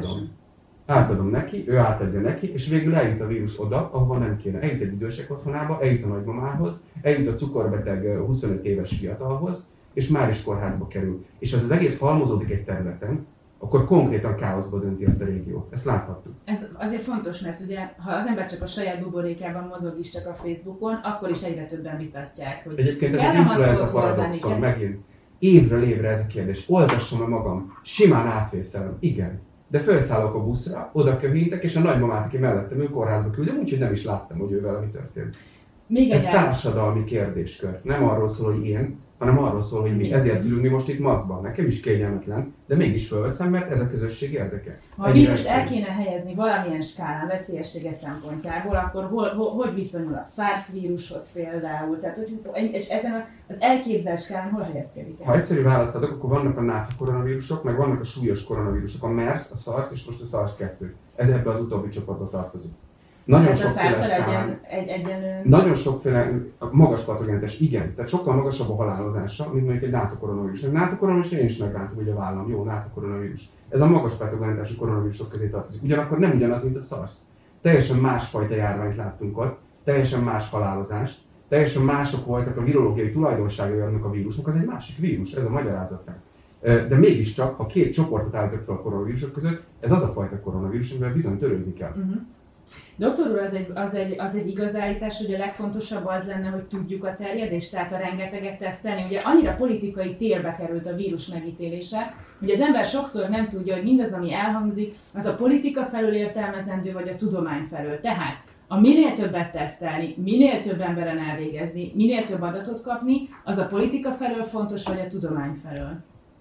átadom neki, ő átadja neki, és végül eljut a vírus oda, ahova nem kéne. Eljut egy idősek otthonába, eljut a nagymamához, eljut a cukorbeteg 25 éves fiatalhoz, és már is kórházba kerül. És az egész halmozódik egy területen, akkor konkrétan káoszba dönti ezt a régiót. Ezt láthattuk. Ez azért fontos, mert ugye, ha az ember csak a saját buborékában mozog is csak a Facebookon, akkor is egyre többen vitatják, hogy egyébként ez az influenza paradoxon, megint. Évről évre ez a kérdés. Oltassam magam, simán átvészelem, igen. De felszállok a buszra, oda köhintek, és a nagymamát, aki mellettem ül, kórházba küldöm, úgyhogy nem is láttam, hogy ővel mi történt. Ez társadalmi kérdéskör. Nem arról szól, hogy én, hanem arról szól, hogy mi Igen. ezért ülünk mi most itt maszkban. Nekem is kényelmetlen, de mégis fölveszem, mert ez a közösség érdeke. Ha a vírust el kéne helyezni valamilyen skálán veszélyessége szempontjából, akkor hogy viszonyul a SARS vírushoz például? Tehát, és ezen az elképzelt skálán hol helyezkedik el? Ha egyszerű választ adok, akkor vannak a NAFA koronavírusok, meg vannak a súlyos koronavírusok, a MERS, a SARS és most a SARS-2. Ez ebbe az utóbbi csoportba tartozik. Nagyon sokféle skálán, nagyon sokféle magas patogenites, igen, tehát sokkal magasabb a halálozása, mint mondjuk egy NATO koronavírus. A NATO koronavírus én is megláttam, hogy a vállam, jó, NATO koronavírus. Ez a magas patogenitású koronavírusok közé tartozik. Ugyanakkor nem ugyanaz, mint a SARS. Teljesen másfajta járványt láttunk ott, teljesen más halálozást, teljesen mások voltak a virológiai tulajdonságai annak a vírusnak, az egy másik vírus, ez a magyarázat rá. De mégiscsak, ha két csoportot állítok fel a koronavírusok között, ez az a fajta koronavírus, amivel bizony törődni kell. Doktor úr, az egy igaz állítás, hogy a legfontosabb az lenne, hogy tudjuk a terjedést, tehát a rengeteget tesztelni. Ugye annyira politikai térbe került a vírus megítélése, hogy az ember sokszor nem tudja, hogy mindaz, ami elhangzik, az a politika felől értelmezendő, vagy a tudomány felől. Tehát a minél többet tesztelni, minél több emberen elvégezni, minél több adatot kapni, az a politika felől fontos, vagy a tudomány felől?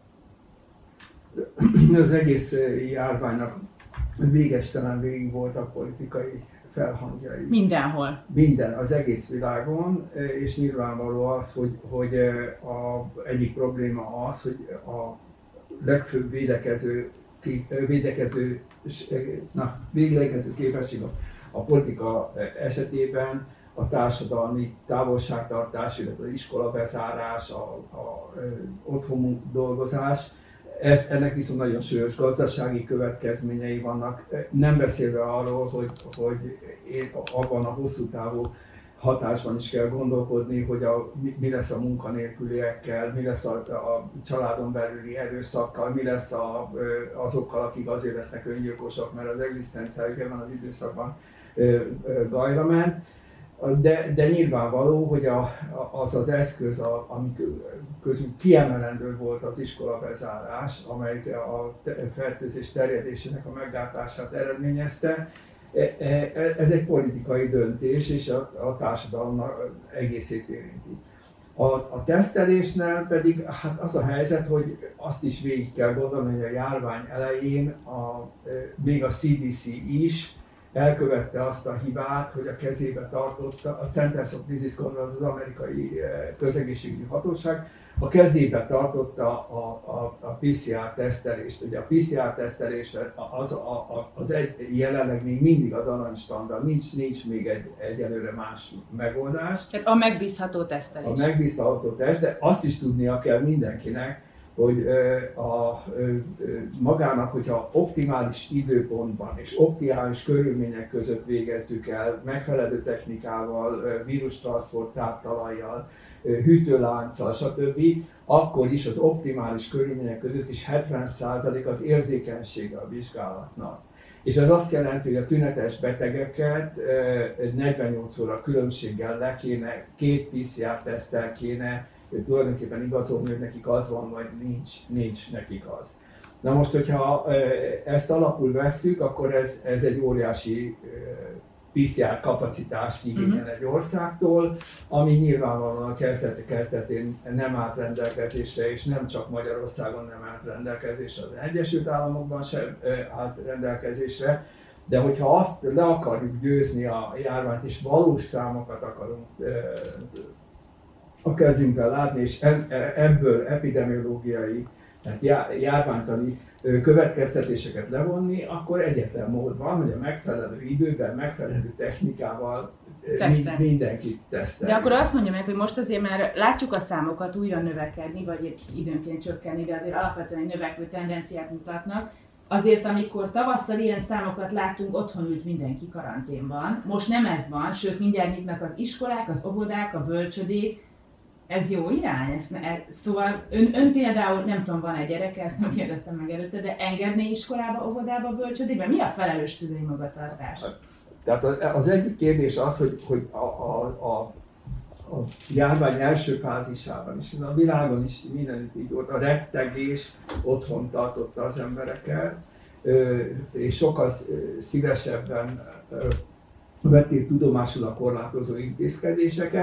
Az egész járványnak végestelen végig voltak politikai felhangjai. Mindenhol. Minden, az egész világon, és nyilvánvaló az, hogy egyik probléma az, hogy a legfőbb védekező képesség a politika esetében a társadalmi távolságtartás, illetve az iskola bezárás, a otthon dolgozás. Ennek viszont nagyon súlyos gazdasági következményei vannak, nem beszélve arról, hogy abban a hosszú távú hatásban is kell gondolkodni, hogy mi lesz a munkanélküliekkel, mi lesz a családon belüli erőszakkal, mi lesz azokkal, akik azért lesznek öngyilkosok, mert az egzisztenciájuk ebben az időszakban gajra ment. De nyilvánvaló, hogy az eszköz, amik közül kiemelendő volt az iskola bezárás, amely a fertőzés terjedésének a meggátását eredményezte, ez egy politikai döntés, és a társadalomnak egészét érinti. A tesztelésnél pedig hát az a helyzet, hogy azt is végig kell gondolni, hogy a járvány elején még a CDC is elkövette azt a hibát, hogy a kezébe tartotta, a Centers of Disease Control, az amerikai közegészségügyi hatóság, a kezébe tartotta a PCR tesztelést. Ugye a PCR tesztelés az jelenleg még mindig az aranystandard, nincs még egyelőre más megoldás. Tehát a megbízható tesztelés. A megbízható teszt, de azt is tudnia kell mindenkinek, hogy magának, hogyha optimális időpontban és optimális körülmények között végezzük el, megfelelő technikával, vírustranszport táptalajjal, hűtőlánccal, stb., akkor is az optimális körülmények között is 70% az érzékenysége a vizsgálatnak. És ez azt jelenti, hogy a tünetes betegeket 48 óra különbséggel le kéne, 2 PCR-teszttel kéne tulajdonképpen igazolni, hogy nekik az van, vagy nincs nekik az. Na most, hogyha ezt alapul vesszük, akkor ez egy óriási PCR kapacitást igényel egy országtól, ami nyilvánvalóan a kezdetén nem állt rendelkezésre, és nem csak Magyarországon nem állt rendelkezésre, az Egyesült Államokban sem állt rendelkezésre, de hogyha azt le akarjuk győzni a járványt, és valós számokat akarunk a kezünkben látni, és ebből epidemiológiai, tehát járványtani következtetéseket levonni, akkor egyetlen mód van, hogy a megfelelő időben, megfelelő technikával mindenkit tesztelni. De akkor azt mondja meg, hogy most azért már látjuk a számokat újra növekedni, vagy időnként csökkenni, de azért alapvetően növekvő tendenciát mutatnak. Azért, amikor tavasszal ilyen számokat láttunk, otthon ült mindenki karanténban. Most nem ez van, sőt mindjárt nyitnak az iskolák, az óvodák, a bölcsödék. Ez jó irány? Szóval ön például, nem tudom, van egy gyereke, ezt nem kérdeztem meg előtte, de engedné iskolába, óvodába, bölcsödébe? Mi a felelős szülői magatartás? Tehát az egyik kérdés az, hogy a járvány első fázisában is, a világon is mindenütt így volt, a rettegés otthon tartotta az embereket, és sokkal szívesebben vették tudomásul a korlátozó intézkedéseket,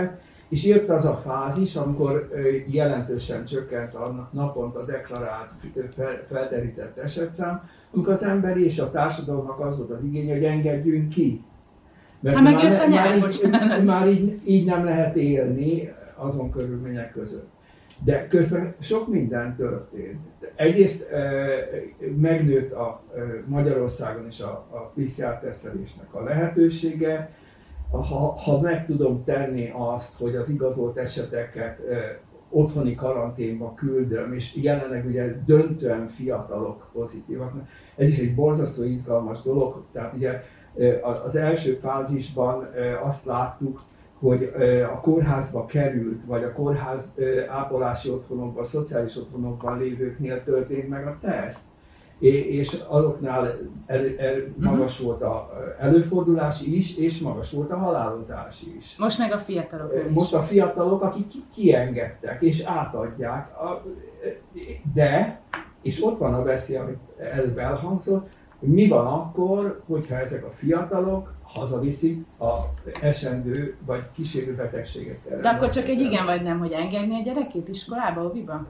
És jött az a fázis, amikor jelentősen csökkent a naponta deklarált, felderített esetszám, amikor az emberi és a társadalomnak az volt az igény, hogy engedjünk ki. Mert már így nem lehet élni azon körülmények között. De közben sok minden történt. Egyrészt megnőtt a Magyarországon is a PCR-tesztelésnek a lehetősége. Ha meg tudom tenni azt, hogy az igazolt eseteket otthoni karanténba küldöm, és jelenleg ugye döntően fiatalok pozitívak. Ez is egy borzasztó izgalmas dolog. Tehát ugye az első fázisban azt láttuk, hogy a kórházba került, vagy a kórház ápolási otthonokban, szociális otthonokban lévőknél történt meg a teszt. És azoknál magas volt az előfordulás is, és magas volt a halálozás is. Most meg a fiatalok. Most a fiatalok, akik kiengedtek és átadják, de, és ott van a veszély, amit előbb elhangzott, hogy mi van akkor, hogyha ezek a fiatalok hazaviszik a esendő vagy kísérő betegségekkel. De akkor csak egy igen vagy nem, hogy engedni a gyerekét iskolába, óviba?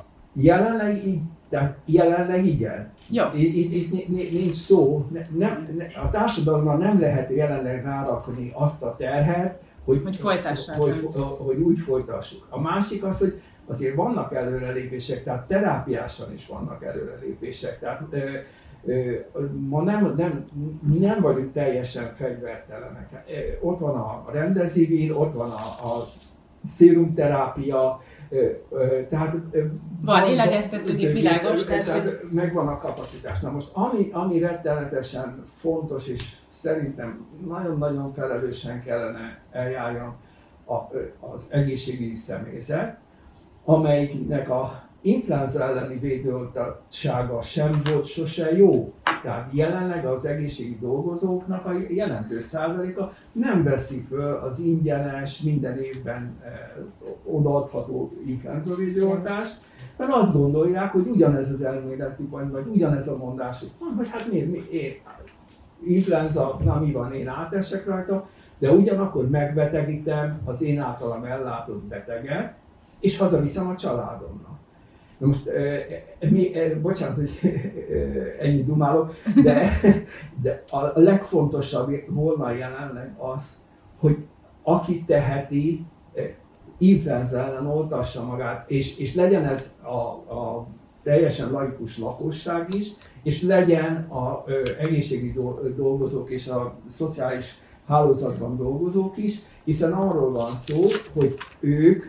Jelenleg igen. Jó. Itt nincs szó. A társadalommal nem lehet jelenleg rárakni azt a terhet, hogy úgy folytassuk. A másik az, hogy azért vannak előrelépések, tehát terápiásan is vannak előrelépések. Tehát ma nem vagyunk teljesen fegyvertelenek. Ott van a remdesivir, ott van a szérumterápia, tehát van lélegeztetőgép, világos, tehát megvan a kapacitás. Na most, ami rettenetesen fontos, és szerintem nagyon-nagyon felelősen kellene eljárjon az egészségügyi személyzet, amelyiknek a influenza elleni védőoltottsága sem volt sose jó. Tehát jelenleg az egészségügyi dolgozóknak a jelentős százaléka nem veszi föl az ingyenes, minden évben odaadható influenza védőoltást, mert azt gondolják, hogy ugyanez az elméletük, vagy ugyanez a mondás, hogy hát miért influenza, na mi van, én átesek rajta, de ugyanakkor megbetegítem az én általam ellátott beteget, és hazaviszem a családomnak. Na most, bocsánat, hogy ennyit dumálok, de a legfontosabb volna jelenleg az, hogy aki teheti, influenza ellen oltassa magát, és legyen ez a teljesen laikus lakosság is, és legyen az egészségügyi dolgozók és a szociális hálózatban dolgozók is, hiszen arról van szó, hogy ők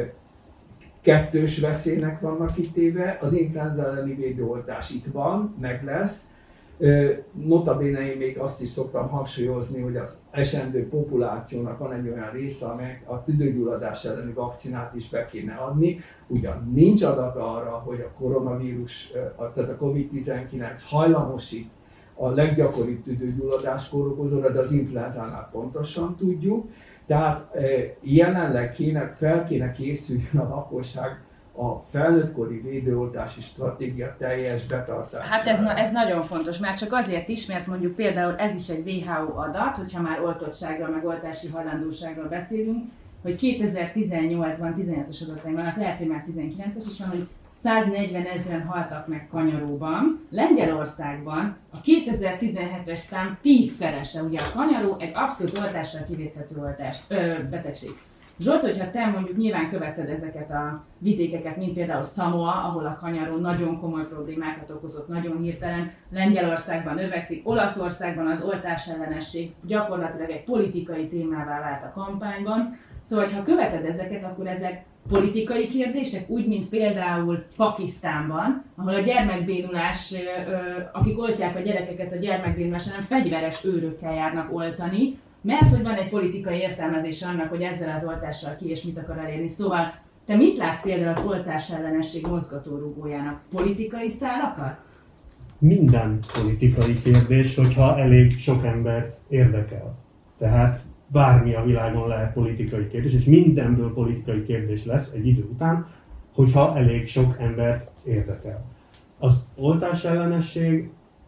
kettős veszélynek vannak kitéve, az influenza elleni védőoltás itt van, meg lesz. Notabene én még azt is szoktam hangsúlyozni, hogy az esendő populációnak van egy olyan része, amely a tüdőgyulladás elleni vakcinát is be kéne adni. Ugyan nincs adat arra, hogy a koronavírus, tehát a COVID-19 hajlamosít a leggyakoribb tüdőgyulladáskor okozóra, de az influenzánál pontosan tudjuk. Tehát jelenleg fel kéne készüljön a lakosság a felnőttkori védőoltási stratégia teljes betartására. Hát ez nagyon fontos, már csak azért is, mert mondjuk például ez is egy WHO adat, hogyha már oltottságról, meg oltási hajlandóságról beszélünk, hogy 2018-ban, 15-ös adataim vannak, lehet, hogy már 19-es is van, hogy 140 000-en haltak meg kanyaróban. Lengyelországban a 2017-es szám 10-szerese, ugye a kanyaró egy abszolút oltással kivéthető betegség. Zsolt, hogyha te mondjuk nyilván követted ezeket a vidékeket, mint például Samoa, ahol a kanyaró nagyon komoly problémákat okozott, nagyon hirtelen, Lengyelországban növekszik, Olaszországban az oltás ellenesség gyakorlatilag egy politikai témává vált a kampányban. Szóval, ha követed ezeket, akkor ezek politikai kérdések, úgy, mint például Pakisztánban, ahol a gyermekbénulás, akik oltják a gyerekeket a gyermekbénulásra, nem fegyveres őrökkel járnak oltani, mert hogy van egy politikai értelmezés annak, hogy ezzel az oltással ki és mit akar elérni. Szóval te mit látsz például az oltás ellenesség mozgatórugójának? Politikai szálakat? Minden politikai kérdés, hogyha elég sok embert érdekel. Tehát bármi a világon lehet politikai kérdés, és mindenből politikai kérdés lesz egy idő után, hogyha elég sok embert érdekel. Az oltás ellenesség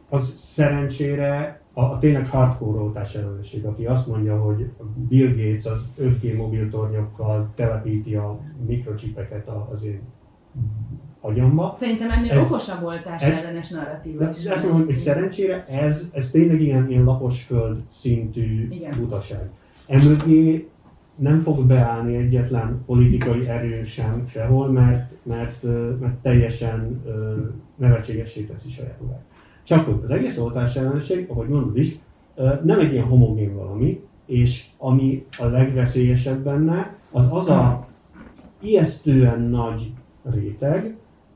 az szerencsére a tényleg hardcore oltás ellenesség, aki azt mondja, hogy Bill Gates az 5G mobiltornyokkal telepíti a mikrocsipeket az én agyamba. Szerintem ennél okosabb oltás ellenes narratíva is. Azt mondom, hogy szerencsére ez tényleg ilyen lapos föld szintű butaság. Emögé nem fog beállni egyetlen politikai erő sem sehol, mert teljesen nevetségessé teszi saját magát. Csak hogy az egész oltás ellenesség, ahogy mondod is, nem egy ilyen homogén valami, és ami a legveszélyesebb benne, az a ijesztően nagy réteg,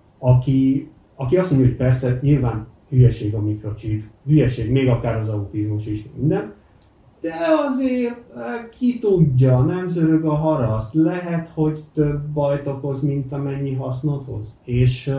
aki azt mondja, hogy persze nyilván hülyeség a mikrocsip, hülyeség még akár az autizmus is, minden, de azért ki tudja, nem zörög a haraszt, lehet, hogy több bajt okoz, mint amennyi hasznot hoz. És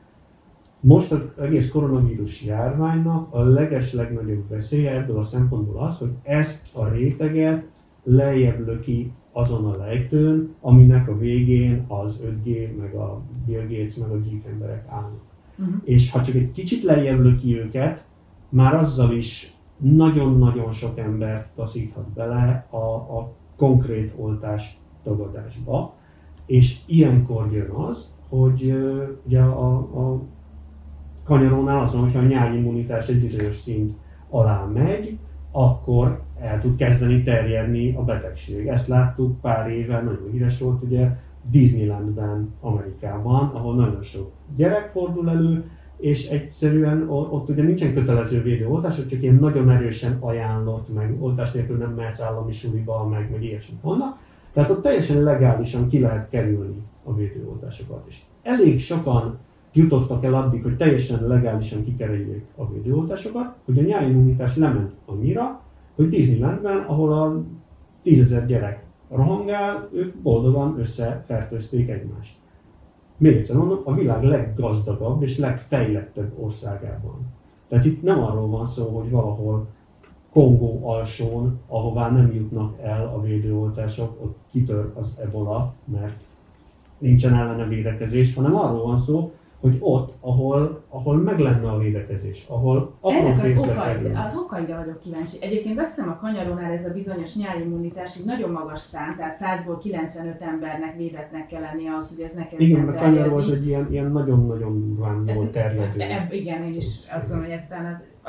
most az egész koronavírus járványnak a legnagyobb veszélye ebből a szempontból az, hogy ezt a réteget lejjebb löki azon a lejtőn, aminek a végén az 5G, meg a Bill Gates, meg a geek emberek állnak. És ha csak egy kicsit lejjebb löki őket, már azzal is nagyon-nagyon sok embert taszíthat bele a konkrét oltás tagadásba, és ilyenkor jön az, hogy ugye a kanyarónál azon, hogyha a nyárimmunitás egy bizonyos szint alá megy, akkor el tud kezdeni terjedni a betegség. Ezt láttuk pár éve, nagyon híres volt ugye Disneylandben, Amerikában, ahol nagyon sok gyerek fordul elő, és egyszerűen ott ugye nincsen kötelező védőoltás, csak ilyen nagyon erősen ajánlott, meg oltás nélkül nem mehetsz állami suliba, meg ilyesmik vannak. Tehát ott teljesen legálisan ki lehet kerülni a védőoltásokat is. Elég sokan jutottak el addig, hogy teljesen legálisan kikerüljék a védőoltásokat, hogy a nyári immunitás lement annyira, hogy Disneylandben, ahol a 10 000 gyerek rohangál, ők boldogan összefertőzték egymást. Még egyszer mondom, a világ leggazdagabb és legfejlettebb országában. Tehát itt nem arról van szó, hogy valahol Kongó alsón, ahová nem jutnak el a védőoltások, ott kitör az ebola, mert nincsen ellene védekezés, hanem arról van szó, hogy ott, ahol meg lenne a védekezés, ahol apró pénzbe kerül. Az okaira vagyok kíváncsi. Egyébként azt hiszem a kanyarónál ez a bizonyos nyári immunitás egy nagyon magas szám, tehát 100-ból 95 embernek védettnek kell lenni ahhoz, hogy ez ne kezdjen terjedni. Igen, a kanyaró az egy ilyen nagyon-nagyon durván jól terjedő. Igen, én is azt mondom, hogy aztán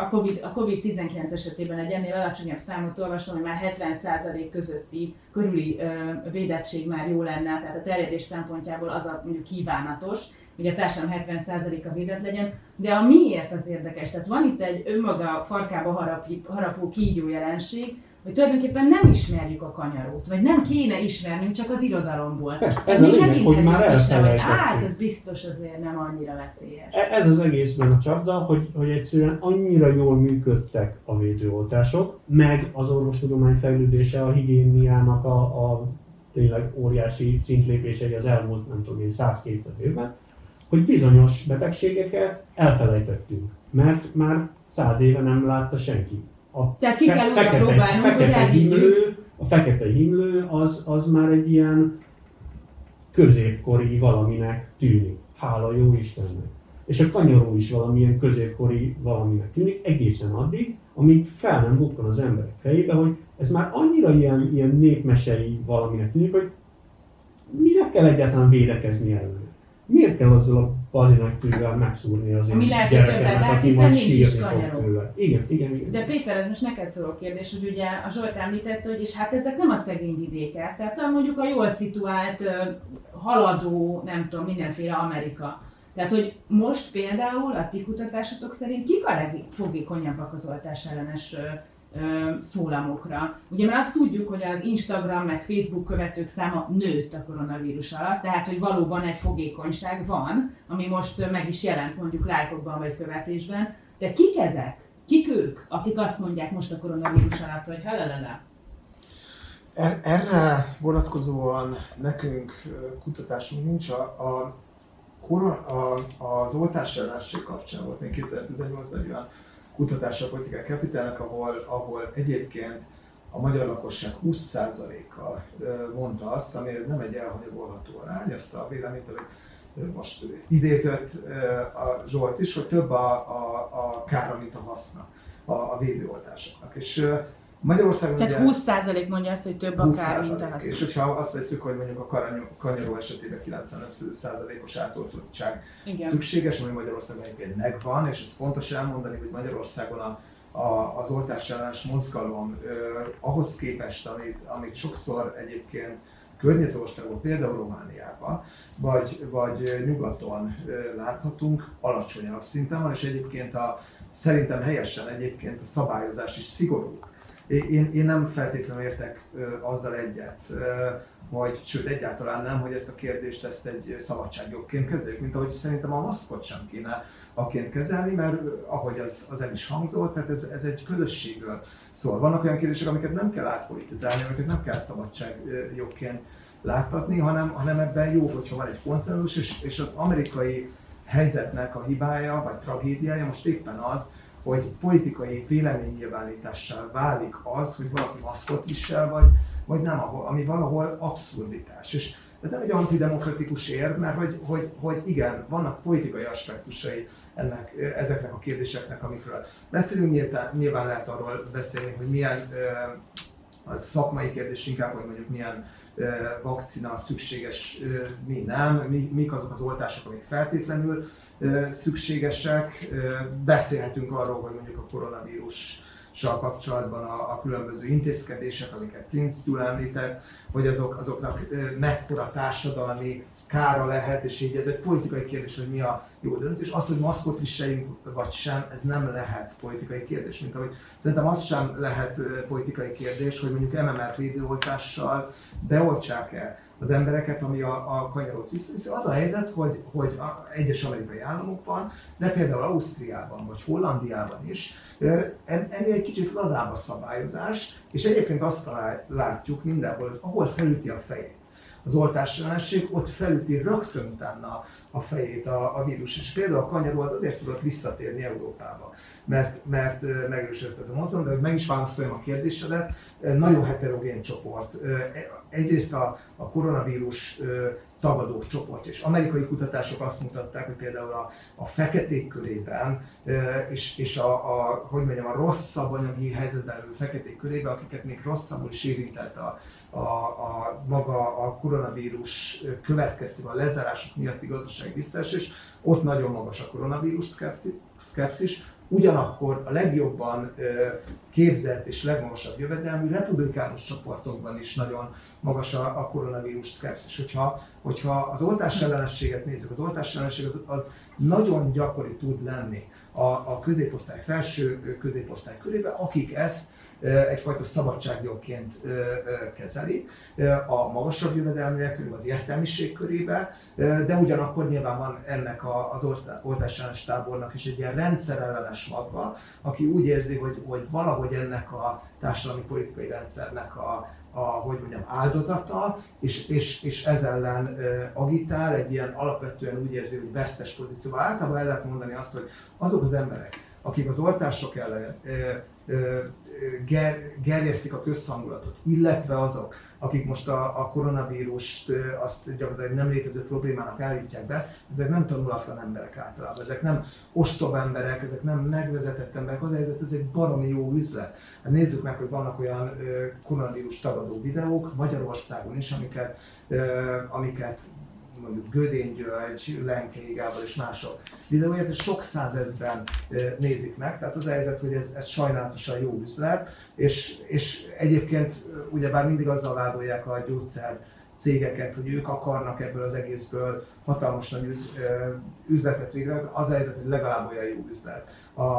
a COVID-19 esetében egy ennél alacsonyabb számot olvastam, hogy már 70% közötti körüli védettség már jó lenne, tehát a terjedés szempontjából az a mondjuk kívánatos, hogy a társadalom 70%-a védett legyen, de a miért az érdekes? Tehát van itt egy önmaga farkába harapó kígyó jelenség, hogy tulajdonképpen nem ismerjük a kanyarót, vagy nem kéne ismernünk csak az irodalomból. Persze, ez a lényeg, hogy már elfelejtettük. Ez biztos azért nem annyira veszélyes. Ez az egészben a csapda, hogy egyszerűen annyira jól működtek a védőoltások, meg az orvostudomány fejlődése, a higiéniának a tényleg óriási szintlépései az elmúlt, nem tudom én, 100-200 évben, hogy bizonyos betegségeket elfelejtettünk, mert már 100 éve nem látta senki. Tehát ki kell újra próbálnunk, hogy elhiggyük. A fekete himlő az már egy ilyen középkori valaminek tűnik. Hála jó Istennek. És a kanyaró is valamilyen középkori valaminek tűnik, egészen addig, amíg fel nem bukkan az emberek fejébe, hogy ez már annyira ilyen népmesei valaminek tűnik, hogy mire kell egyáltalán védekezni ellen? Miért kell azzal a bazinagy tűvel megszúrni az én gyerekemet, aki majd sírni fog tőle? Igen. De Péter, ez most neked szóló kérdés, hogy ugye a Zsolt említette, hogy és hát ezek nem a szegény vidékek, tehát mondjuk a jól szituált, haladó, nem tudom, mindenféle Amerika. Tehát, hogy most például a ti kutatásotok szerint kik a legfogékonyabbak az oltás ellenes szólamokra. Ugye már azt tudjuk, hogy az Instagram meg Facebook követők száma nőtt a koronavírus alatt, tehát hogy valóban egy fogékonyság van, ami most meg is jelent mondjuk lájkokban vagy követésben, de kik ezek? Kik ők, akik azt mondják most a koronavírus alatt, hogy halalala? Erre vonatkozóan nekünk kutatásunk nincs. Az oltás ellenesség kapcsán volt még 2018-ban egy olyan kutatás a Political Capitalnek, ahol egyébként a magyar lakosság 20%-a mondta azt, ami nem egy elhanyagolható arány, ezt a véleményt, amit most idézett a Zsolt is, hogy több a kára, mint a haszna a védőoltásoknak. És Magyarországon tehát ugye 20% mondja azt, hogy több a kár, mint a haszna. És hogyha azt veszük, hogy mondjuk a kanyaró esetében 95%-os átoltottság szükséges, ami Magyarországon egyébként megvan, és ez fontos elmondani, hogy Magyarországon az oltás ellenes mozgalom ahhoz képest, amit sokszor egyébként környező országok, például Romániában, vagy nyugaton láthatunk, alacsonyabb szinten van, és egyébként szerintem helyesen egyébként a szabályozás is szigorú. Én nem feltétlenül értek azzal egyet, sőt egyáltalán nem, hogy ezt a kérdést egy szabadságjogként kezeljük, mint ahogy szerintem a maszkot sem kéne akként kezelni, mert ahogy az el is hangzott, tehát ez egy közösségről szól. Vannak olyan kérdések, amiket nem kell átpolitizálni, amiket nem kell szabadságjogként láttatni, hanem ebben jó, hogyha van egy konszenzus, és az amerikai helyzetnek a hibája vagy tragédiája most éppen az, hogy politikai véleménynyilvánítással válik az, hogy valaki maszkot visel, vagy nem, ami valahol abszurditás. És ez nem egy antidemokratikus érv, mert hogy igen, vannak politikai aspektusai ezeknek a kérdéseknek, amikről beszélünk, nyilván lehet arról beszélni, hogy milyen az szakmai kérdés inkább, hogy mondjuk milyen vakcina szükséges, mi nem, mik azok az oltások, amik feltétlenül szükségesek. Beszélhetünk arról, hogy mondjuk a koronavírussal kapcsolatban a különböző intézkedések, amiket Klinz Gyula említett, hogy azoknak mekkora társadalmi kára lehet, és így ez egy politikai kérdés, hogy mi a jó döntés. Az, hogy maszkot viseljünk vagy sem, ez nem lehet politikai kérdés. Mint ahogy szerintem az sem lehet politikai kérdés, hogy mondjuk MMR védőoltással beoltsák-e az embereket, ami a kanyarót visszaviszi. Az a helyzet, hogy egyes amerikai államokban, de például Ausztriában vagy Hollandiában is ennél egy kicsit lazább a szabályozás, és egyébként azt látjuk mindenhol, ahol felüti a fejét az oltásellenesség, ott felüti rögtön utána a fejét a vírus. És például a kanyaró az azért tudott visszatérni Európába, mert megerősödött ez a mozgalom, de hogy meg is válaszoljam a kérdésedet, nagyon heterogén csoport. Egyrészt a koronavírus tagadók csoport, és amerikai kutatások azt mutatták, hogy például a feketék körében, és hogy mondjam, a rosszabb anyagi helyzetben levő feketék körében, akiket még rosszabbul is érintett maga a koronavírus következtében a lezárások miatti gazdasági visszaesés, ott nagyon magas a koronavírus szkepszis. Ugyanakkor a legjobban képzett és legmagasabb jövedelmű republikánus csoportokban is nagyon magas a koronavírus szkepszis. Hogyha az oltásellenességet nézzük, az oltásellenesség az nagyon gyakori tud lenni a középosztály, felső középosztály körében, akik ezt egyfajta szabadságjogként kezeli a magasabb jövedelműek, az értelmiség körébe, de ugyanakkor nyilván van ennek az oltásellenes tábornak is egy ilyen rendszerellenes magva, aki úgy érzi, hogy valahogy ennek a társadalmi politikai rendszernek hogy mondjam, áldozata, és ez ellen agitál, egy ilyen alapvetően úgy érzi, hogy vesztes pozícióban. Általában el lehet mondani azt, hogy azok az emberek, akik az oltások ellen gerjesztik a közhangulatot, illetve azok, akik most a koronavírust azt gyakorlatilag nem létező problémának állítják be, ezek nem tanulatlan emberek általában, ezek nem ostob emberek, ezek nem megvezetett emberek, az helyzet, ez egy baromi jó üzlet. Hát nézzük meg, hogy vannak olyan koronavírus tagadó videók Magyarországon is, amiket mondjuk Gödény György, Lenkei Gábor és mások videóját, és sok százezren nézik meg, tehát az a helyzet, hogy ez sajnálatosan jó üzlet, és egyébként ugyebár mindig azzal vádolják a gyógyszer cégeket, hogy ők akarnak ebből az egészből hatalmas nagy üzletet végre, az a helyzet, hogy legalább olyan jó üzlet.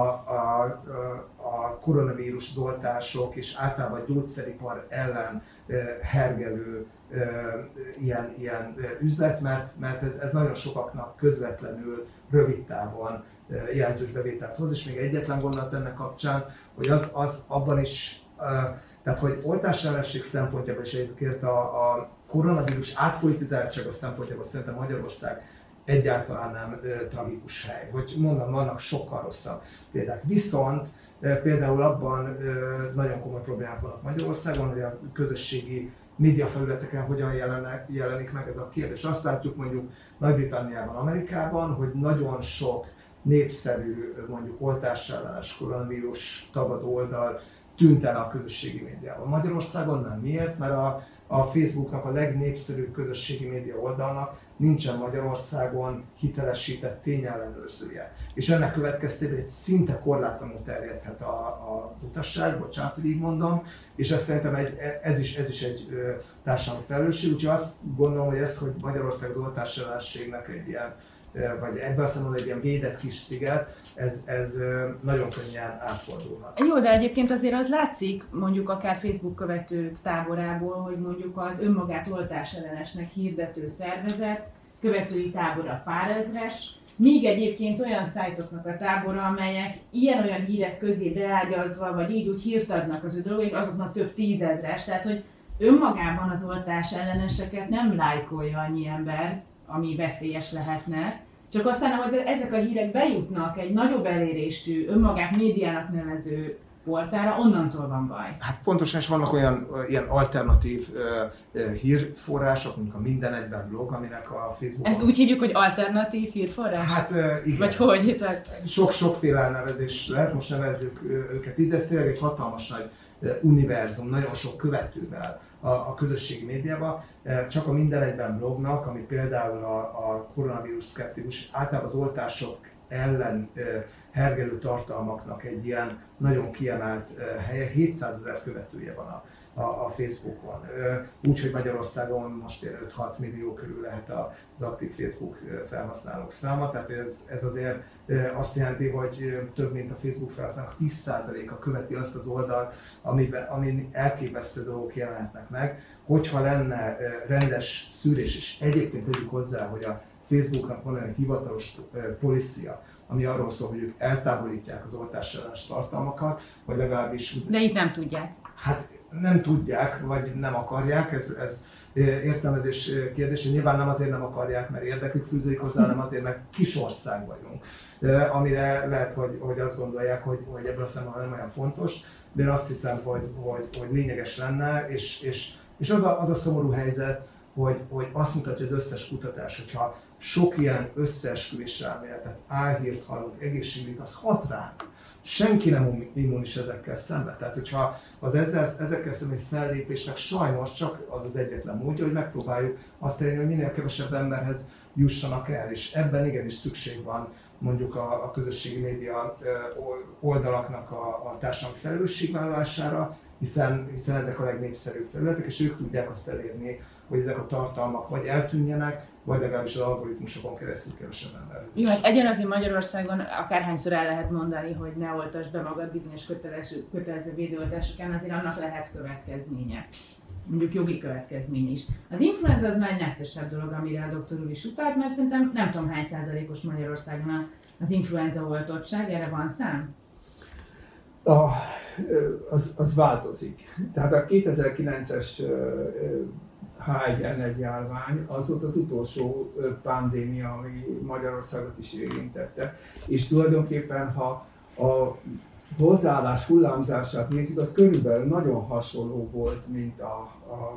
A koronavírus oltások és általában a gyógyszeripar ellen hergelő ilyen üzlet, mert ez nagyon sokaknak közvetlenül, rövid távon jelentős bevételt hoz, és még egyetlen gondolat ennek kapcsán, hogy az abban is, tehát hogy oltásellenesség szempontjából is egyébként a koronavírus átpolitizáltsága szempontjából szerintem Magyarország egyáltalán nem tragikus hely. Hogy mondom, vannak sokkal rosszabb példák. Viszont például abban nagyon komoly problémák vannak Magyarországon, hogy a közösségi médiafelületeken hogyan jelenik meg ez a kérdés. Azt látjuk mondjuk Nagy-Britanniában, Amerikában, hogy nagyon sok népszerű, mondjuk oltásellenes koronavírus tagadó oldal tűnt el a közösségi médiában. Magyarországon nem. Miért? Mert a Facebooknak a legnépszerűbb közösségi média oldalnak nincsen Magyarországon hitelesített tényellenőrzője. És ennek következtében egy szinte korlátlanul terjedhet a utasság, bocsánat, hogy így mondom, és ez szerintem ez is egy társadalmi felelősség, úgyhogy azt gondolom, hogy ez, hogy Magyarország az oltásellenességnek egy ilyen, vagy ebben a szempontból egy ilyen védett kis sziget, ez nagyon könnyen átfordulhat. Jó, de egyébként azért az látszik, mondjuk akár Facebook követők táborából, hogy mondjuk az önmagát oltásellenesnek hirdető szervezet követői tábora pár ezres, míg egyébként olyan szájtoknak a tábora, amelyek ilyen-olyan hírek közé beágyazva, vagy így úgy hírt adnak az ő dolgok, azoknak több tízezres, tehát hogy önmagában az oltás elleneseket nem lájkolja annyi ember, ami veszélyes lehetne, csak aztán, ahogy ezek a hírek bejutnak egy nagyobb elérésű, önmagát médiának nevező portára, onnantól van baj. Hát pontosan, és vannak olyan ilyen alternatív hírforrások, mint a Minden Egyben blog, aminek a Facebookon... Ezt úgy hívjuk, hogy alternatív hírforrás? Hát igen. Vagy hogy? Tehát... Sokféle elnevezés lehet, most nevezzük őket így, de ez tényleg egy hatalmas nagy univerzum, nagyon sok követővel a közösségi médiában. Csak a Minden Egyben blognak, ami például a koronavírus szkeptikus, általában az oltások ellen hergelő tartalmaknak egy ilyen nagyon kiemelt helye, 700 000 követője van a Facebookon. Úgyhogy Magyarországon most 5-6 millió körül lehet az aktív Facebook felhasználók száma, tehát ez azért azt jelenti, hogy több mint a Facebook felhasználók 10%-a követi azt az oldalt, amin elképesztő dolgok jelenhetnek meg. Hogyha lenne rendes szűrés, és egyébként tegyük hozzá, hogy a Facebooknak van olyan hivatalos policia, ami arról szól, hogy ők eltávolítják az oltásellenes tartalmakat, vagy legalábbis... De itt nem tudják. Hát nem tudják, vagy nem akarják, ez értelmezés kérdése. Nyilván nem azért nem akarják, mert érdekük fűződik hozzá, hanem azért, mert kis ország vagyunk. Amire lehet, hogy azt gondolják, hogy ebből a szemben nem olyan fontos, de én azt hiszem, hogy lényeges lenne, és az a szomorú helyzet, hogy azt mutatja az összes kutatás, hogyha sok ilyen összeesküvés elméletet, álhírt hallunk, egészségügyt, az hat ránk. Senki nem immunis ezekkel szemben. Tehát, hogyha az ezekkel szemben fellépésnek sajnos csak az egyetlen módja, hogy megpróbáljuk azt elérni, hogy minél kevesebb emberhez jussanak el, és ebben igenis szükség van mondjuk a közösségi média oldalaknak a társadalmi felelősségvállalására, hiszen ezek a legnépszerűbb felületek, és ők tudják azt elérni, hogy ezek a tartalmak vagy eltűnjenek, vagy legalábbis az algoritmusokon keresztül kevesebb emberhez. Jó, hát egyenlően Magyarországon akárhányszor el lehet mondani, hogy ne oltasd be magad bizonyos kötelező védőoltásokán, azért annak lehet következménye. Mondjuk jogi következmény is. Az influenza az már egy neccesebb dolog, amire a doktor úr is utalt, mert szerintem nem tudom hány százalékos Magyarországon az influenza oltottság, erre van szám? Az változik. Tehát a 2009-es H1N1 járvány az volt az utolsó pandémia, ami Magyarországot is érintette. És tulajdonképpen, ha a hozzáállás hullámzását nézzük, az körülbelül nagyon hasonló volt, mint a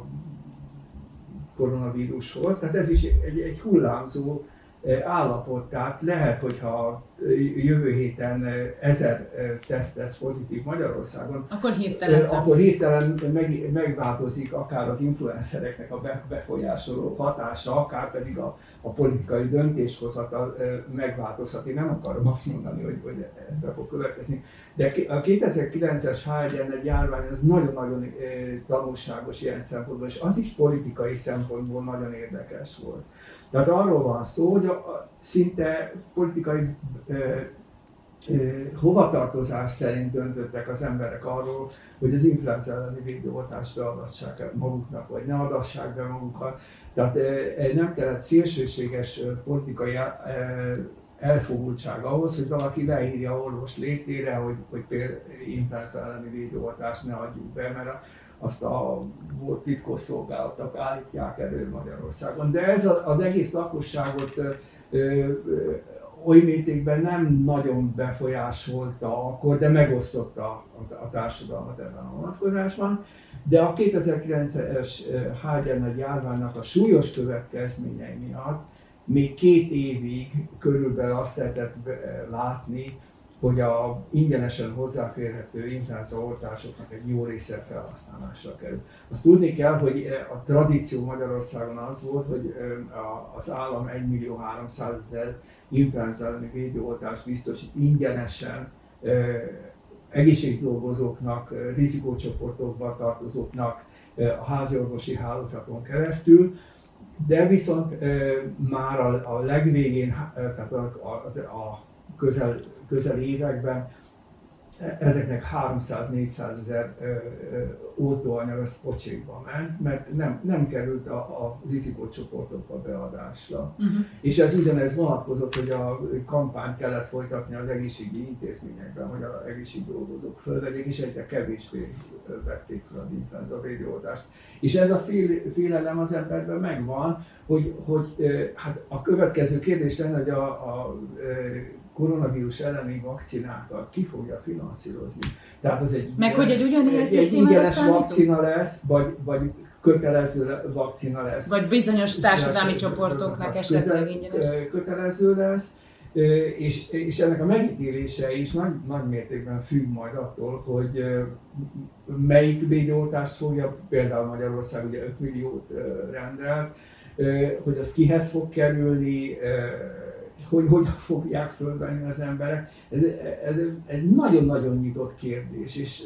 koronavírushoz. Tehát ez is egy hullámzó állapot. Tehát lehet, hogyha jövő héten 1000 teszt lesz pozitív Magyarországon, akkor hirtelen megváltozik akár az influencereknek a befolyásoló hatása, akár pedig a politikai döntéshozatal megváltozhat. Én nem akarom azt mondani, hogy ebbe fog következni. De a 2009-es H1N1 járvány az nagyon-nagyon tanulságos ilyen szempontból, és az is politikai szempontból nagyon érdekes volt. Tehát arról van szó, hogy szinte politikai hovatartozás szerint döntöttek az emberek arról, hogy az influenza elleni védőoltást beadassák maguknak, vagy ne adassák be magukat. Tehát nem kellett szélsőséges politikai elfogultság ahhoz, hogy valaki leírja orvos létére, hogy például influenza elleni védőoltást ne adjuk be, mert azt a volt titkosszolgálatok állítják elő Magyarországon. De ez az egész lakosságot oly mértékben nem nagyon befolyásolta akkor, de megosztotta a társadalmat ebben a vonatkozásban. De a 2009-es H1N1 járványnak a súlyos következményei miatt még 2 évig körülbelül azt lehetett látni, hogy a ingyenesen hozzáférhető influenzaoltásoknak egy jó része felhasználásra kerül. Azt tudni kell, hogy a tradíció Magyarországon az volt, hogy az állam 1.300.000 influenza elleni védőoltást biztosít ingyenesen egészségdolgozóknak, rizikócsoportokba tartozóknak a háziorvosi hálózaton keresztül, de viszont már a legvégén, tehát a közel években ezeknek 300-400 ezer oltóanyag az pocsékba ment, mert nem került a rizikócsoportokba beadásra. És ez ugyanez vonatkozott, hogy a kampányt kellett folytatni az egészségügyi intézményekben, hogy az egészségdolgozók fölvegyék, és egyre kevésbé vették fel az influenza védőoltást. És ez a félelem az emberben megvan, hogy hát a következő kérdés lenne, hogy a koronavírus elleni vakcinákat ki fogja finanszírozni. Tehát az egy ingyenes vakcina lesz, vagy kötelező vakcina lesz. Vagy bizonyos társadalmi csoportoknak esetleg ingyenes. Kötelező lesz, és ennek a megítélése is nagy mértékben függ majd attól, hogy melyik védőoltást fogja, például Magyarország ugye 5 milliót rendelt, hogy az kihez fog kerülni, hogy hogyan fogják fölvenni az emberek. Ez egy nagyon-nagyon nyitott kérdés, és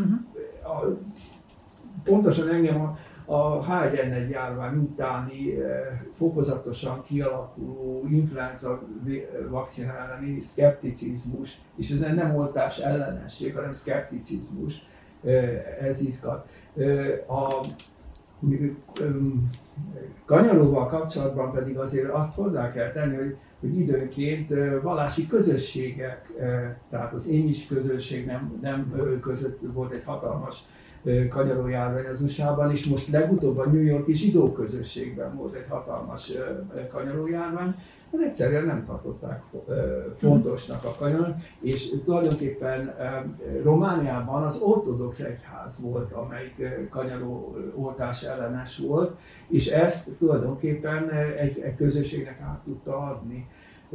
pontosan engem a H1N1 járvány utáni fokozatosan kialakuló influenza vakcina elleni szkepticizmus, és ez nem oltás ellenesség, hanem szkepticizmus, ez izgat. A kanyarlóval kapcsolatban pedig azért azt hozzá kell tenni, hogy időnként vallási közösségek, tehát az émis közösség nem között volt egy hatalmas kanyarójárvány az USA-ban, és most legutóbb a New York-i zsidó közösségben volt egy hatalmas kanyarójárvány, mert egyszerűen nem tartották fontosnak a kanyaron, és tulajdonképpen Romániában az ortodox egyház volt, amelyik kanyaró oltás ellenes volt, és ezt tulajdonképpen egy közösségnek át tudta adni.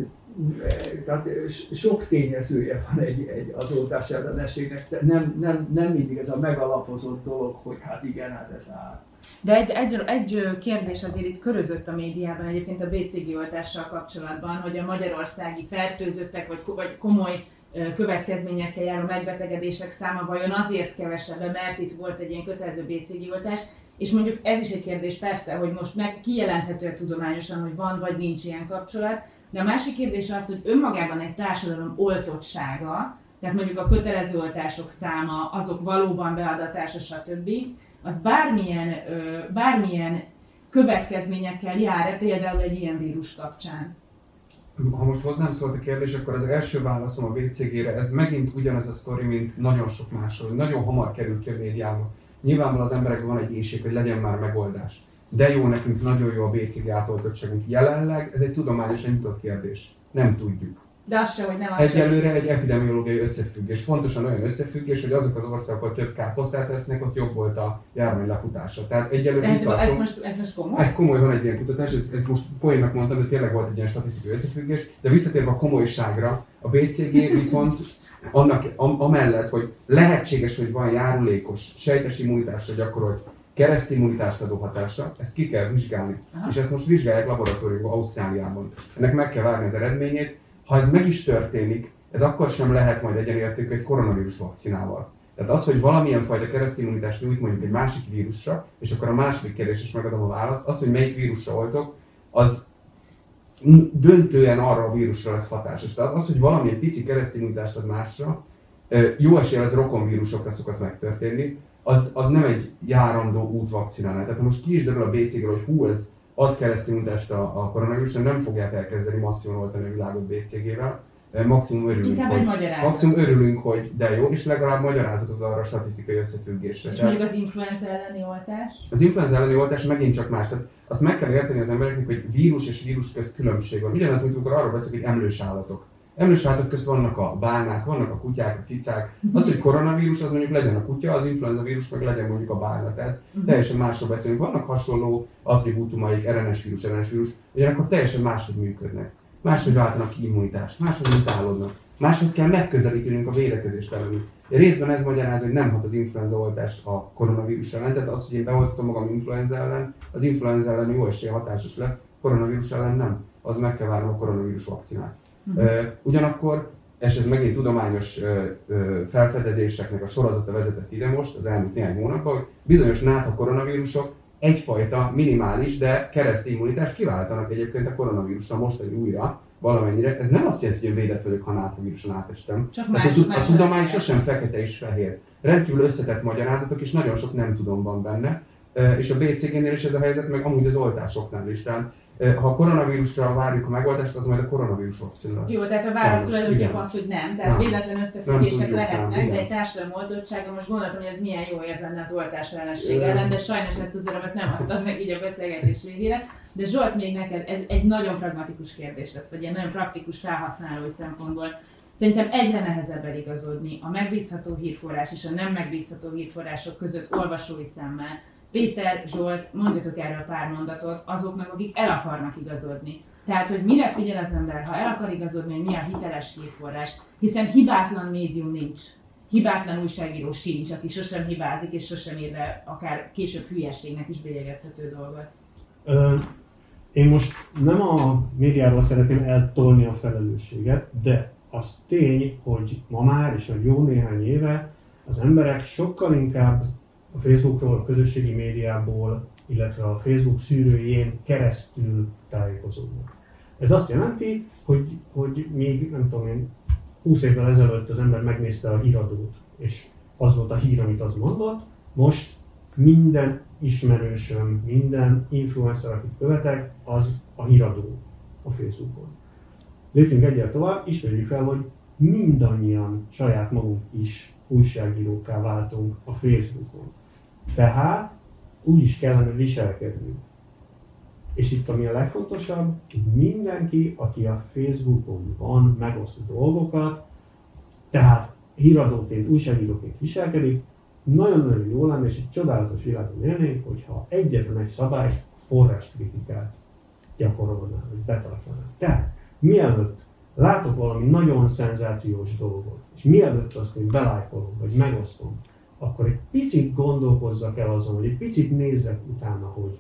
Tehát sok tényezője van az oltás ellenességnek, nem mindig ez a megalapozott dolog, hogy hát igen, hát ez áll. De egy kérdés azért itt körözött a médiában egyébként a BCG oltással kapcsolatban, hogy a magyarországi fertőzöttek vagy komoly következményekkel járó megbetegedések száma vajon azért kevesebb, mert itt volt egy ilyen kötelező BCG oltás, és mondjuk ez is egy kérdés persze, hogy most meg kijelenthető tudományosan, hogy van vagy nincs ilyen kapcsolat, de a másik kérdés az, hogy önmagában egy társadalom oltottsága, tehát mondjuk a kötelező oltások száma, azok valóban beadatása, stb., az bármilyen következményekkel jár-e például egy ilyen vírus kapcsán? Ha most hozzám szólt a kérdés, akkor az első válaszom a BCG-re, ez megint ugyanaz a sztori, mint nagyon sok másról, hogy nagyon hamar kerül ki a médiába. Nyilvánvalóan az emberekben van egy éhség, hogy legyen már megoldás. De jó, nekünk nagyon jó a BCG átoltottságunk. Jelenleg ez egy tudományosan nyitott kérdés. Nem tudjuk. De az sem, hogy nem az egyelőre egy epidemiológiai összefüggés. Pontosan olyan összefüggés, hogy azok az országok, ahol több káposztát esznek, ott jobb volt a járvány lefutása. Tehát egyelőre ez most komoly? Ez komoly, van egy ilyen kutatás, ez most poénnak mondtam, hogy tényleg volt egy ilyen statisztikai összefüggés, de visszatérve a komolyságra, a BCG viszont amellett, hogy lehetséges, hogy van járulékos sejtes immunitásra gyakorolt keresztimmunitást adó hatása, ezt ki kell vizsgálni. Aha. És ezt most vizsgálják laboratóriumban, Ausztráliában. Ennek meg kell várni az eredményét. Ha ez meg is történik, ez akkor sem lehet majd egyenértékű egy koronavírus vakcinával. Tehát az, hogy valamilyen fajta keresztimmunitást nyújt mondjuk egy másik vírusra, és akkor a második kérdés is megadom a választ, az, hogy melyik vírusra oltok, az döntően arra a vírusra lesz hatásos. Tehát az, hogy valamilyen pici keresztimmunitást ad másra, jó eséllyel ez rokonvírusokra szokott megtörténni, az nem egy járandó út vakcinálni. Tehát ha most ki is derül a BCG-ről, hogy hú, ez ad keresztimmunitást a koronavírusra, nem fogják elkezdeni masszívan oltani a világot BCG-vel. Maximum örülünk, hogy de jó, és legalább magyarázatot arra a statisztikai összefüggésre. És mondjuk az influenza elleni oltás? Az influenza elleni oltás megint csak más. Tehát azt meg kell érteni az embereknek, hogy vírus és vírus közt különbség van. Ugyanaz, mint amikor arról beszélünk, hogy emlős állatok. Emlősállatok közt vannak a bálnák, vannak a kutyák, a cicák. Az, hogy koronavírus, az mondjuk legyen a kutya, az influenza vírus meg legyen mondjuk a bálna. Tehát teljesen másról beszélünk. Vannak hasonló attribútumaik, RNS vírus, ugyanakkor teljesen máshogy működnek. Máshogy váltanak ki immunitást, máshogy mutálódnak. Máshogy kell megközelítenünk a védekezést ellenük. Részben ez magyarázza, hogy nem hat az influenza oltás a koronavírus ellen, tehát az, hogy én beoltottam magam influenza ellen, az influenza ellen jó esélye hatásos lesz, koronavírus ellen nem. Az meg kell várnom a koronavírus vakcinát. Ugyanakkor, és ez megint tudományos felfedezéseknek a sorozata vezetett ide most, az elmúlt néhány hónapban, hogy bizonyos nátha koronavírusok egyfajta minimális, de keresztény immunitást kiváltanak egyébként a koronavírusra most egy újra valamennyire. Ez nem azt jelenti, hogy én védett vagyok, ha náthavíruson átestem. A tudomány sosem fekete és fehér. Rendkívül összetett magyarázatok, és nagyon sok nem tudom van benne. És a BCG-nél is ez a helyzet, meg amúgy az oltásoknál is. Tehát, ha a koronavírusra várjuk a megoldást, az majd a koronavírus vakcina lesz. Jó, tehát a válasz tulajdonképpen az, hogy nem. Tehát véletlen összefüggések lehetnek, de egy társadalom oltottsága, most gondoltam, hogy ez milyen jó érv lenne az oltás ellenség ellen, de sajnos ezt az örömet nem adtad meg így a beszélgetés végére. De Zsolt, még neked ez egy nagyon pragmatikus kérdés lesz, vagy egy nagyon praktikus felhasználói szempontból. Szerintem egyre nehezebb eligazodni a megbízható hírforrás és a nem megbízható hírforrások között olvasói szemmel. Péter, Zsolt, mondjatok erről pár mondatot azoknak, akik el akarnak igazodni. Tehát, hogy mire figyel az ember, ha el akar igazodni, hogy mi a hiteles hírforrás, hiszen hibátlan médium nincs. Hibátlan újságíró sincs, aki sosem hibázik és sosem ír be akár később hülyességnek is bélyegezhető dolgot. Én most nem a médiáról szeretném eltolni a felelősséget, de az tény, hogy ma már és egy jó néhány éve az emberek sokkal inkább a Facebookról, a közösségi médiából, illetve a Facebook szűrőjén keresztül tájékozódnak. Ez azt jelenti, hogy még, nem tudom én, 20 évvel ezelőtt az ember megnézte a híradót, és az volt a hír, amit az mondott, most minden ismerősöm, minden influencer, akit követek, az a híradó a Facebookon. Lépjünk egyet tovább, ismerjük fel, hogy mindannyian saját magunk is újságírókká váltunk a Facebookon. Tehát úgy is kellene viselkednünk. És itt ami a legfontosabb, hogy mindenki, aki a Facebookon van, megoszt dolgokat, tehát híradóként, újságíróként viselkedik, nagyon-nagyon jó lenne, és egy csodálatos világban élnénk, hogyha egyetlen egy szabály forráskritikát gyakorolnál, vagy betartanál. Tehát mielőtt látok valami nagyon szenzációs dolgot, és mielőtt azt én belájkolom, vagy megosztom, akkor egy picit gondolkozzak el azon, hogy egy picit nézzek utána, hogy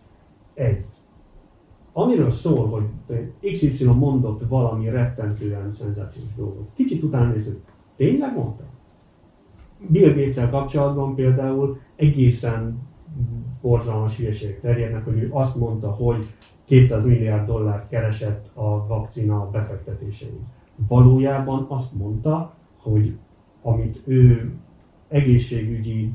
amiről szól, hogy XY mondott valami rettentően szenzációs dolgot. Kicsit utána nézzük, tényleg mondta? Bill Gates-el kapcsolatban például egészen borzalmas hülyeségek terjednek, hogy ő azt mondta, hogy $200 milliárd keresett a vakcina befektetésein. Valójában azt mondta, hogy amit ő egészségügyi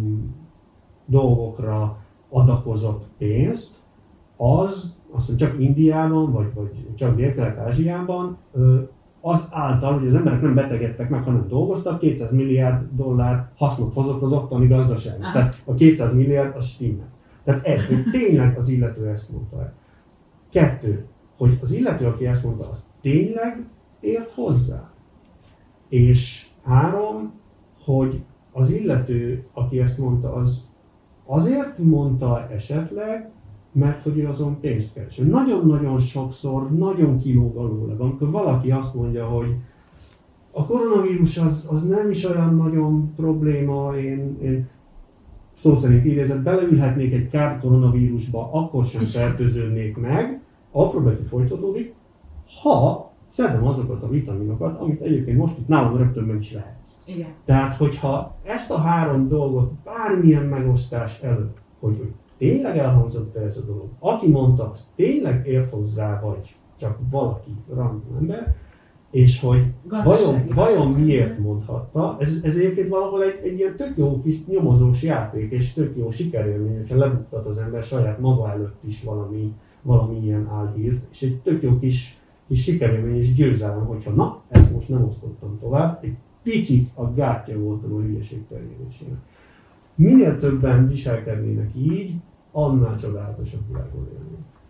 dolgokra adakozott pénzt, az azt mondja, csak Indiában, vagy csak Dél-Kelet-Ázsiában, az által, hogy az emberek nem betegedtek meg, hanem dolgoztak, $200 milliárd hasznot hozott az ottani gazdaságnak. Tehát a 200 milliárd az stimmel. Tehát hogy tényleg az illető ezt mondta el. 2, hogy az illető, aki ezt mondta, az tényleg ért hozzá. És 3, hogy az illető, aki ezt mondta, az azért mondta esetleg, mert hogy ő azon pénzt keres. Nagyon-nagyon sokszor, nagyon kilóg alóle van, amikor valaki azt mondja, hogy a koronavírus az nem is olyan nagyon probléma, én szó szerint idézett, beleülhetnék egy kárt koronavírusba, akkor sem fertőződnék meg, a probléma folytatódik, ha szedem azokat a vitaminokat, amit egyébként most itt nálam rögtön meg is lehetsz. Igen. Tehát, hogyha ezt a 3 dolgot bármilyen megosztás előtt, hogy tényleg elhangzott ez a dolog, aki mondta, azt tényleg ért hozzá, vagy csak valaki, random ember, és hogy vajon miért mondhatta, ez egyébként valahol egy ilyen tök jó kis nyomozós játék, és tök jó sikerélmény, hogyha lebuktat az ember saját maga előtt is valami ilyen álhírt, és egy tök jó kis sikerélmény és győzelem, hogyha na, ezt most nem osztottam tovább, egy picit a gátja voltam a hülyeség terjedésének. Minél többen viselkednének így, annál csodálatosabb világon élnénk.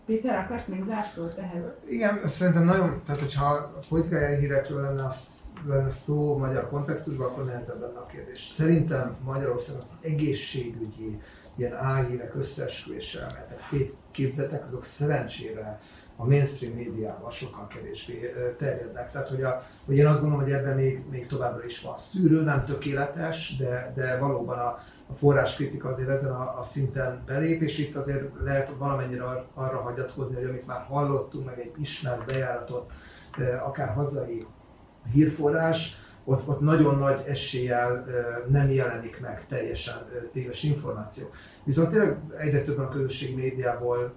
Péter, akarsz még zárszót ehhez? Igen, szerintem nagyon, tehát hogyha a politikai hírekről lenne szó magyar kontextusban, akkor nehezebb lenne a kérdés. Szerintem Magyarországon az egészségügyi ilyen álhírek, összeesküvés elméletek, képzetek, azok szerencsére a mainstream médiában sokkal kevésbé terjednek. Tehát, hogy én azt gondolom, hogy ebben még továbbra is van szűrő, nem tökéletes, de valóban a forráskritika azért ezen a szinten belép, és itt azért lehet valamennyire arra hagyatkozni, hogy amit már hallottunk, meg egy ismert bejáratott, akár hazai hírforrás, ott nagyon nagy eséllyel nem jelenik meg teljesen téves információ. Viszont tényleg egyre többen a közösségi médiából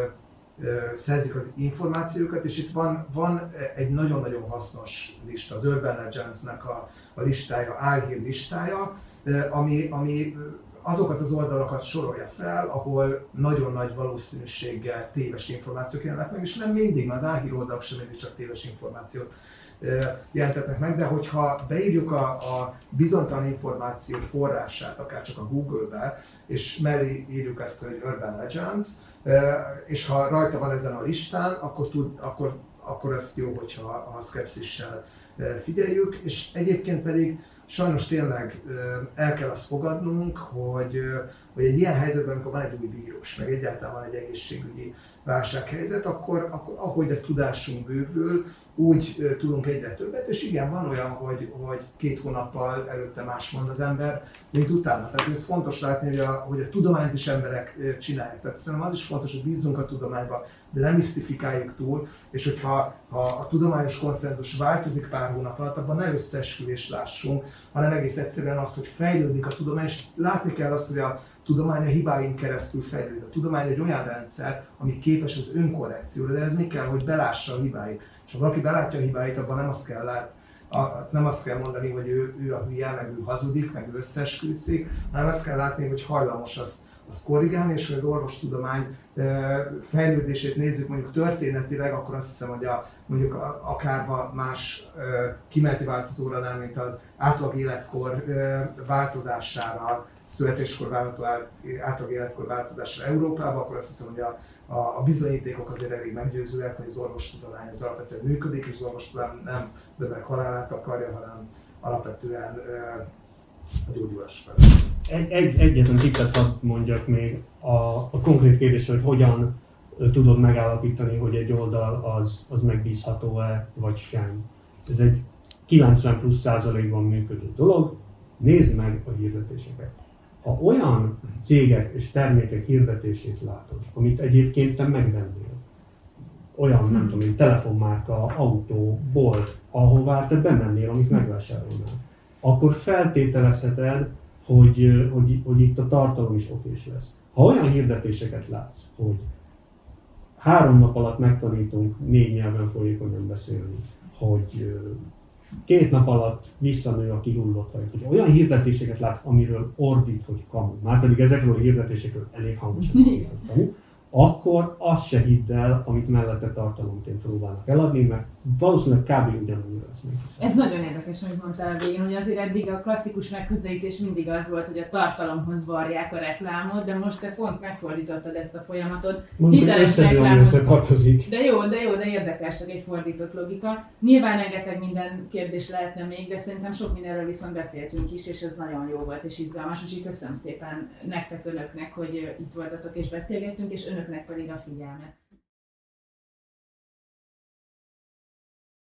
szerzik az információkat, és itt van egy nagyon-nagyon hasznos lista, az Urban Legends-nek a listája, álhír listája, ami azokat az oldalakat sorolja fel, ahol nagyon nagy valószínűséggel téves információk jelennek meg, és nem mindig, mert az álhír oldalak sem mindig csak téves információt jelentetnek meg, de hogyha beírjuk a bizonytalan információ forrását, akár csak a Google-be, és mellé írjuk ezt, hogy Urban Legends, és ha rajta van ezen a listán, akkor ezt jó, hogyha a szkepszissel figyeljük, és egyébként pedig sajnos tényleg el kell azt fogadnunk, hogy egy ilyen helyzetben, amikor van egy új vírus, meg egyáltalán van egy egészségügyi válsághelyzet, akkor ahogy a tudásunk bővül, úgy tudunk egyre többet, és igen, van olyan, hogy 2 hónappal előtte más mond az ember, mint utána. Tehát ez fontos látni, hogy a tudományt is emberek csinálják. Tehát szerintem az is fontos, hogy bízzunk a tudományba, de nem misztifikáljuk túl, és hogyha a tudományos konszenzus változik pár hónap alatt, abban ne összeesküvést lássunk, hanem egész egyszerűen azt, hogy fejlődik a tudomány, és látni kell azt, hogy a tudomány a hibáin keresztül fejlődik. A tudomány egy olyan rendszer, ami képes az önkorrekcióra, de ez mi kell, hogy belássa a hibáit. És ha valaki belátja a hibáit, abban nem azt kell mondani, hogy ő a hülye, meg ő hazudik, meg ő összeesküszik, hanem azt kell látni, hogy hajlamos azt korrigálni, és hogy az orvostudomány fejlődését nézzük mondjuk történetileg, akkor azt hiszem, hogy mondjuk akár más kimeneti változóra, mint az átlag életkor változására, születéskor várható átlag életkor változására Európában, akkor azt hiszem, hogy a bizonyítékok azért elég meggyőzőek, hogy az orvostudomány az alapvetően működik, és az orvostudomány nem az emberek halálát akarja, hanem alapvetően a gyógyulás felé. Egyetlen tippet hadd mondjak még a konkrét kérdésre, hogy hogyan tudod megállapítani, hogy egy oldal az megbízható-e, vagy sem. Ez egy 90+% működő dolog. Nézd meg a hirdetéseket. Ha olyan cégek és termékek hirdetését látod, amit egyébként te megvennél, olyan, nem tudom én, telefonmárka, autó, bolt, ahová te bemennél, amit megvásárolnál, akkor feltételezheted, hogy itt a tartalom is okés lesz. Ha olyan hirdetéseket látsz, hogy 3 nap alatt megtanítunk 4 nyelven folyékonyan beszélni, hogy 2 nap alatt visszanő a kihullott haj, hogy olyan hirdetéseket látsz, amiről ordít, hogy kamu, márpedig ezekről a hirdetésekről elég hangosan ordít, hogy kamu, akkor azt se hidd el, amit mellette tartalomként próbálnak eladni, mert valószínűleg kb. Ugyanúgy lesz. Ez nagyon érdekes, amit mondtál a végén, hogy azért eddig a klasszikus megközelítés mindig az volt, hogy a tartalomhoz varják a reklámot, de most te pont megfordítottad ezt a folyamatot. Hiteles reklámot. De érdekes, csak egy fordított logika. Nyilván rengeteg minden kérdés lehetne még, de szerintem sok mindenről viszont beszéltünk is, és ez nagyon jó volt és izgalmas, úgyhogy köszönöm szépen nektek, önöknek, hogy itt voltatok és beszélgettünk, és önöknek pedig a figyelmet.